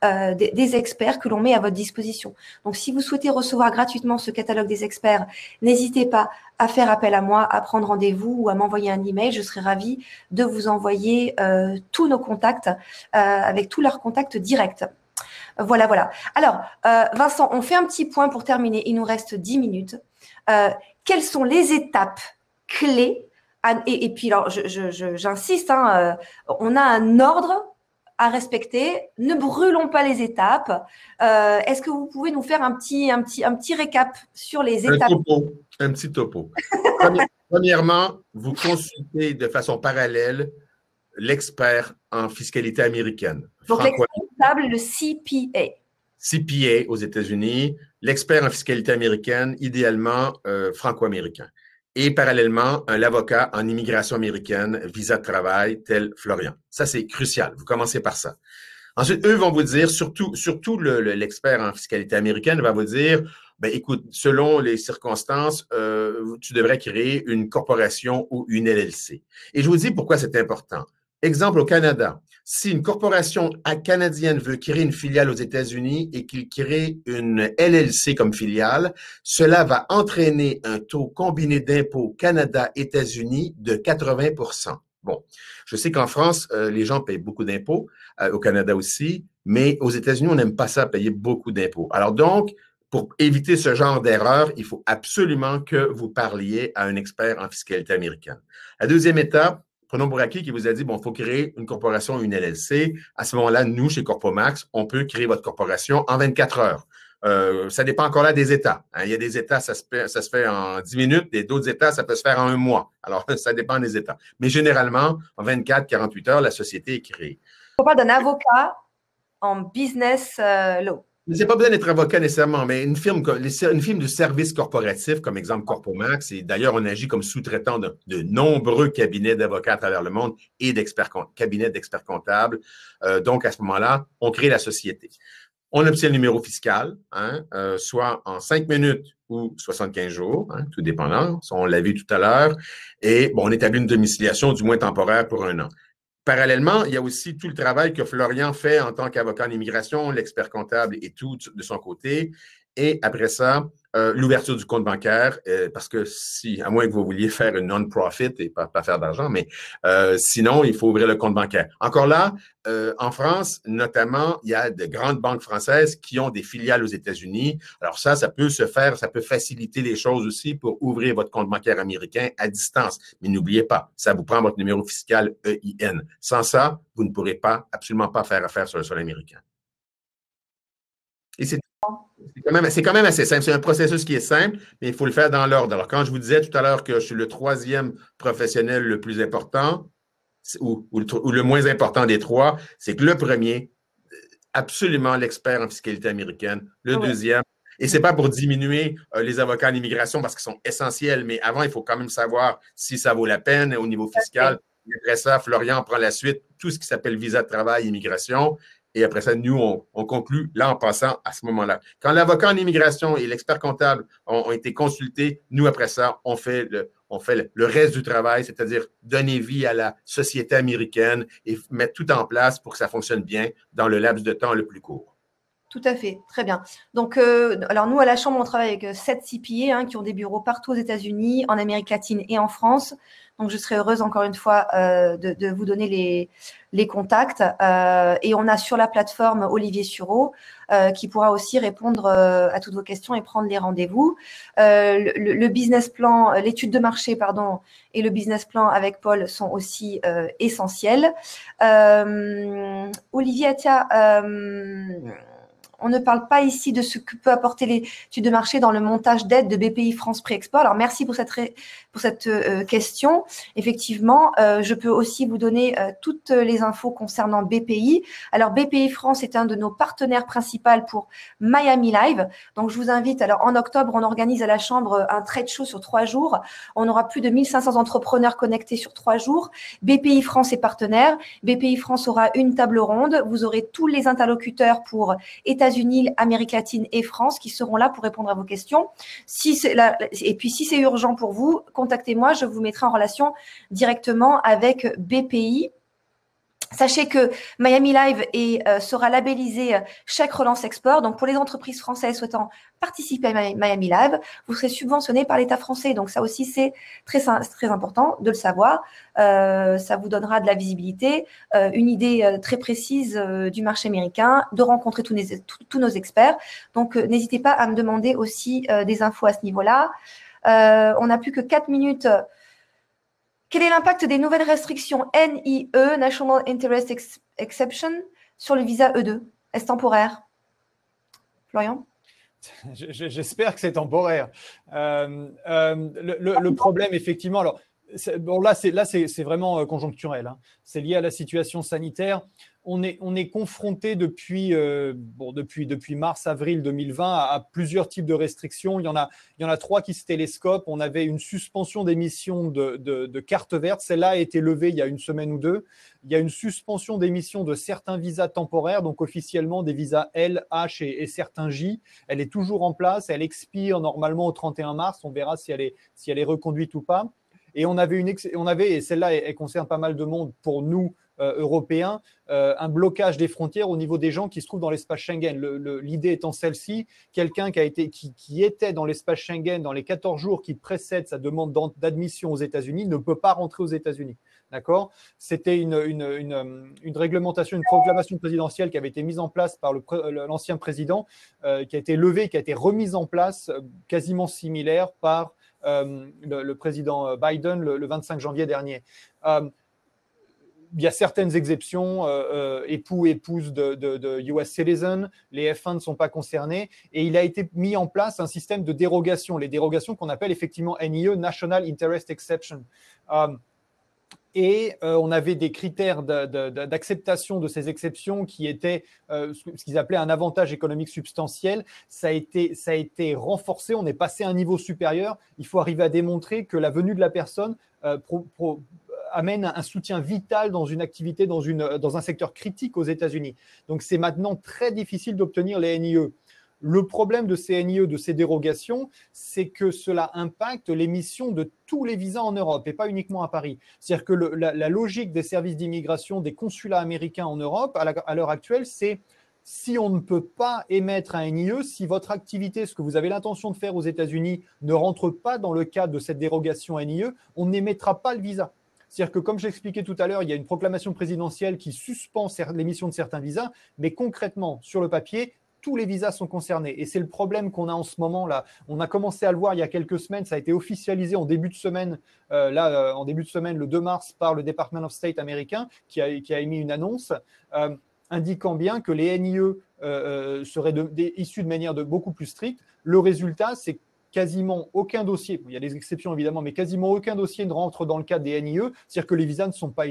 des experts que l'on met à votre disposition. Donc, si vous souhaitez recevoir gratuitement ce catalogue des experts, n'hésitez pas à faire appel à moi, à prendre rendez-vous ou à m'envoyer un email. Je serai ravie de vous envoyer tous nos contacts avec tous leurs contacts directs. Voilà. Alors, Vincent, on fait un petit point pour terminer. Il nous reste 10 minutes. Quelles sont les étapes clés et puis, alors, j'insiste, on a un ordre à respecter. Ne brûlons pas les étapes. Est-ce que vous pouvez nous faire un petit récap sur les étapes? Un petit topo. Premièrement, vous consultez de façon parallèle l'expert en fiscalité américaine. Donc, l'expert comptable, le CPA. CPA aux États-Unis, l'expert en fiscalité américaine, idéalement franco-américain. Et parallèlement, l'avocat en immigration américaine, visa de travail, tel Florian. Ça, c'est crucial. Vous commencez par ça. Ensuite, eux vont vous dire, surtout l'expert en fiscalité américaine va vous dire, ben écoute, selon les circonstances, tu devrais créer une corporation ou une LLC. Et je vous dis pourquoi c'est important. Exemple, au Canada, si une corporation canadienne veut créer une filiale aux États-Unis et qu'il crée une LLC comme filiale, cela va entraîner un taux combiné d'impôts Canada-États-Unis de 80 %. Bon, je sais qu'en France, les gens payent beaucoup d'impôts, au Canada aussi, mais aux États-Unis, on n'aime pas ça, payer beaucoup d'impôts. Alors donc, pour éviter ce genre d'erreur, il faut absolument que vous parliez à un expert en fiscalité américaine. La deuxième étape, prenons pour acquis qui vous a dit, bon, il faut créer une corporation ou une LLC. À ce moment-là, nous, chez Corpomax, on peut créer votre corporation en 24 heures. Ça dépend encore là des États. Il y a des États, ça se fait en 10 minutes, et d'autres États, ça peut se faire en un mois. Alors, ça dépend des États. Mais généralement, en 24-48 heures, la société est créée. On parle d'un avocat en business law. Vous n'avez pas besoin d'être avocat nécessairement, mais une firme de services corporatifs, comme exemple Corpomax, et d'ailleurs, on agit comme sous-traitant de nombreux cabinets d'avocats à travers le monde et cabinets d'experts comptables. Donc, à ce moment-là, on crée la société. On obtient le numéro fiscal, soit en 5 minutes ou 75 jours, tout dépendant. On l'a vu tout à l'heure. Et bon, on établit une domiciliation, du moins temporaire, pour 1 an. Parallèlement, il y a aussi tout le travail que Florian fait en tant qu'avocat en immigration, l'expert comptable et tout de son côté. Et après ça, l'ouverture du compte bancaire, parce que si, à moins que vous vouliez faire une non-profit et pas faire d'argent, mais sinon, il faut ouvrir le compte bancaire. Encore là, en France, notamment, il y a de grandes banques françaises qui ont des filiales aux États-Unis. Alors ça peut se faire, ça peut faciliter les choses aussi pour ouvrir votre compte bancaire américain à distance. Mais n'oubliez pas, ça vous prend votre numéro fiscal EIN. Sans ça, vous ne pourrez absolument pas faire affaire sur le sol américain. Et c'est quand même assez simple. C'est un processus qui est simple, mais il faut le faire dans l'ordre. Alors, quand je vous disais tout à l'heure que je suis le 3e professionnel le plus important, ou le moins important des 3, c'est que le premier, absolument l'expert en fiscalité américaine. Le deuxième, Et ce n'est pas pour diminuer les avocats en immigration parce qu'ils sont essentiels, mais avant, il faut quand même savoir si ça vaut la peine au niveau fiscal. Et après ça, Florian prend la suite, tout ce qui s'appelle visa de travail, immigration. Et après ça, nous, on conclut là en passant à ce moment-là. Quand l'avocat en immigration et l'expert comptable ont été consultés, nous, après ça, on fait le reste du travail, c'est-à-dire donner vie à la société américaine et mettre tout en place pour que ça fonctionne bien dans le laps de temps le plus court. Tout à fait, très bien. Donc, alors nous, à la Chambre, on travaille avec 7 CPA qui ont des bureaux partout aux États-Unis, en Amérique latine et en France. Donc, je serai heureuse, encore une fois, de vous donner les contacts. Et on a sur la plateforme Olivier Sureau qui pourra aussi répondre à toutes vos questions et prendre les rendez-vous. Le business plan, l'étude de marché, pardon, et le business plan avec Paul sont aussi essentiels. Olivier, tiens, on ne parle pas ici de ce que peut apporter l'étude de marché dans le montage d'aide de BPI France Pré-Export. Alors, merci pour cette question. Effectivement, je peux aussi vous donner toutes les infos concernant BPI. Alors, BPI France est un de nos partenaires principaux pour Miami Live. Donc, je vous invite. Alors, en octobre, on organise à la Chambre un trade show sur 3 jours. On aura plus de 1500 entrepreneurs connectés sur 3 jours. BPI France est partenaire. BPI France aura une table ronde. Vous aurez tous les interlocuteurs pour États-Unis, Amérique latine et France qui seront là pour répondre à vos questions. Et puis, si c'est urgent pour vous, contactez-moi, je vous mettrai en relation directement avec BPI. Sachez que Miami Live sera labellisé chèque relance export. Donc, pour les entreprises françaises souhaitant participer à Miami Live, vous serez subventionné par l'État français. Donc, ça aussi, c'est très important de le savoir. Ça vous donnera de la visibilité, une idée très précise du marché américain, de rencontrer tous nos experts. Donc, n'hésitez pas à me demander aussi des infos à ce niveau-là. On n'a plus que 4 minutes. Quel est l'impact des nouvelles restrictions NIE, National Interest Exception, sur le visa E2? Est-ce temporaire? Florian? J'espère que c'est temporaire. Le problème, effectivement, alors, bon, là, c'est vraiment conjoncturel. Hein. C'est lié à la situation sanitaire. On est confronté depuis mars-avril 2020 à plusieurs types de restrictions. Il y en a 3 qui se télescopent. On avait une suspension d'émission de cartes vertes. Celle-là a été levée il y a une semaine ou 2. Il y a une suspension d'émission de certains visas temporaires, donc officiellement des visas L, H et certains J. Elle est toujours en place. Elle expire normalement au 31 mars. On verra si elle est reconduite ou pas. Et on avait, et celle-là, elle concerne pas mal de monde pour nous, Européens, un blocage des frontières au niveau des gens qui se trouvent dans l'espace Schengen. L'idée étant celle-ci, quelqu'un qui était dans l'espace Schengen dans les 14 jours qui précèdent sa demande d'admission aux États-Unis ne peut pas rentrer aux États-Unis. D'accord ? C'était une réglementation, une proclamation présidentielle qui avait été mise en place par l'ancien président, qui a été levée, qui a été remise en place, quasiment similaire par le président Biden le 25 janvier dernier. Il y a certaines exceptions, époux, épouses de US citizens, les F1 ne sont pas concernés, et il a été mis en place un système de dérogation, les dérogations qu'on appelle effectivement NIE, National Interest Exception. Et on avait des critères d'acceptation de ces exceptions qui étaient ce qu'ils appelaient un avantage économique substantiel. Ça a été renforcé, on est passé à un niveau supérieur. Il faut arriver à démontrer que la venue de la personne amène un soutien vital dans une activité, dans un secteur critique aux États-Unis. Donc, c'est maintenant très difficile d'obtenir les NIE. Le problème de ces NIE, de ces dérogations, c'est que cela impacte l'émission de tous les visas en Europe et pas uniquement à Paris. C'est-à-dire que la logique des services d'immigration, des consulats américains en Europe, à l'heure actuelle, c'est si on ne peut pas émettre un NIE, si votre activité, ce que vous avez l'intention de faire aux États-Unis, ne rentre pas dans le cadre de cette dérogation NIE, on n'émettra pas le visa. C'est-à-dire que, comme j'expliquais tout à l'heure, il y a une proclamation présidentielle qui suspend l'émission de certains visas, mais concrètement, sur le papier, tous les visas sont concernés. Et c'est le problème qu'on a en ce moment-là. On a commencé à le voir il y a quelques semaines. Ça a été officialisé en début de semaine, le 2 mars, par le Department of State américain, qui a émis une annonce indiquant bien que les NIE seraient issus de manière beaucoup plus stricte. Le résultat, c'est quasiment aucun dossier, il y a des exceptions évidemment, mais quasiment aucun dossier ne rentre dans le cadre des NIE, c'est-à-dire que les visas ne sont pas émis.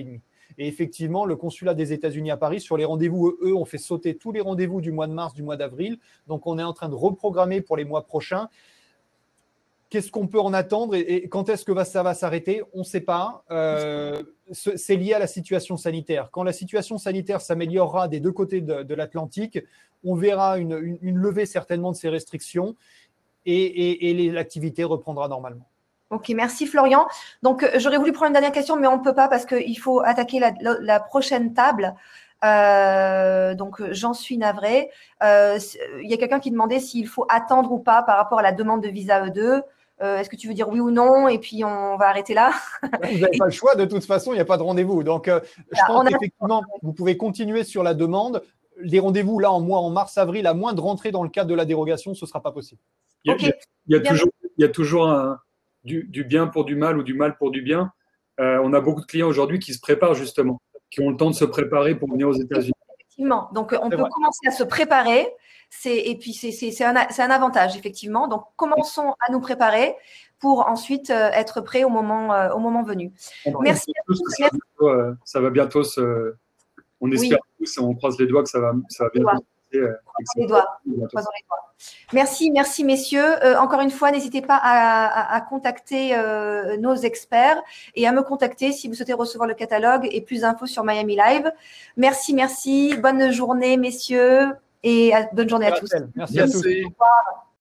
Et effectivement, le consulat des États-Unis à Paris, sur les rendez-vous, eux, ont fait sauter tous les rendez-vous du mois de mars, du mois d'avril. Donc, on est en train de reprogrammer pour les mois prochains. Qu'est-ce qu'on peut en attendre et quand est-ce que ça va s'arrêter? On ne sait pas. C'est lié à la situation sanitaire. Quand la situation sanitaire s'améliorera des deux côtés de l'Atlantique, on verra une levée certainement de ces restrictions et l'activité reprendra normalement. Ok, merci Florian. Donc, j'aurais voulu prendre une dernière question, mais on ne peut pas parce qu'il faut attaquer la prochaine table. Donc, j'en suis navrée. Il y a quelqu'un qui demandait s'il faut attendre ou pas par rapport à la demande de visa E2. Est-ce que tu veux dire oui ou non? Et puis, on va arrêter là. Vous n'avez pas le choix. De toute façon, il n'y a pas de rendez-vous. Donc, je pense qu'effectivement, vous pouvez continuer sur la demande. Les rendez-vous, là, en mars-avril, à moins de rentrer dans le cadre de la dérogation, ce ne sera pas possible. Il y a toujours du bien pour du mal ou du mal pour du bien. On a beaucoup de clients aujourd'hui qui se préparent justement, qui ont le temps de se préparer pour venir aux États-Unis. Effectivement. Donc, on peut commencer à se préparer. Et puis, c'est un avantage, effectivement. Donc, commençons à nous préparer pour ensuite être prêts au moment venu. Merci. Ça va bientôt on espère tous et on croise les doigts que ça va bientôt. Croisons les doigts. Merci messieurs. Encore une fois, n'hésitez pas à contacter nos experts et à me contacter si vous souhaitez recevoir le catalogue et plus d'infos sur Miami Live. Merci. Bonne journée messieurs et bonne journée à tous. Merci à tous. Au revoir.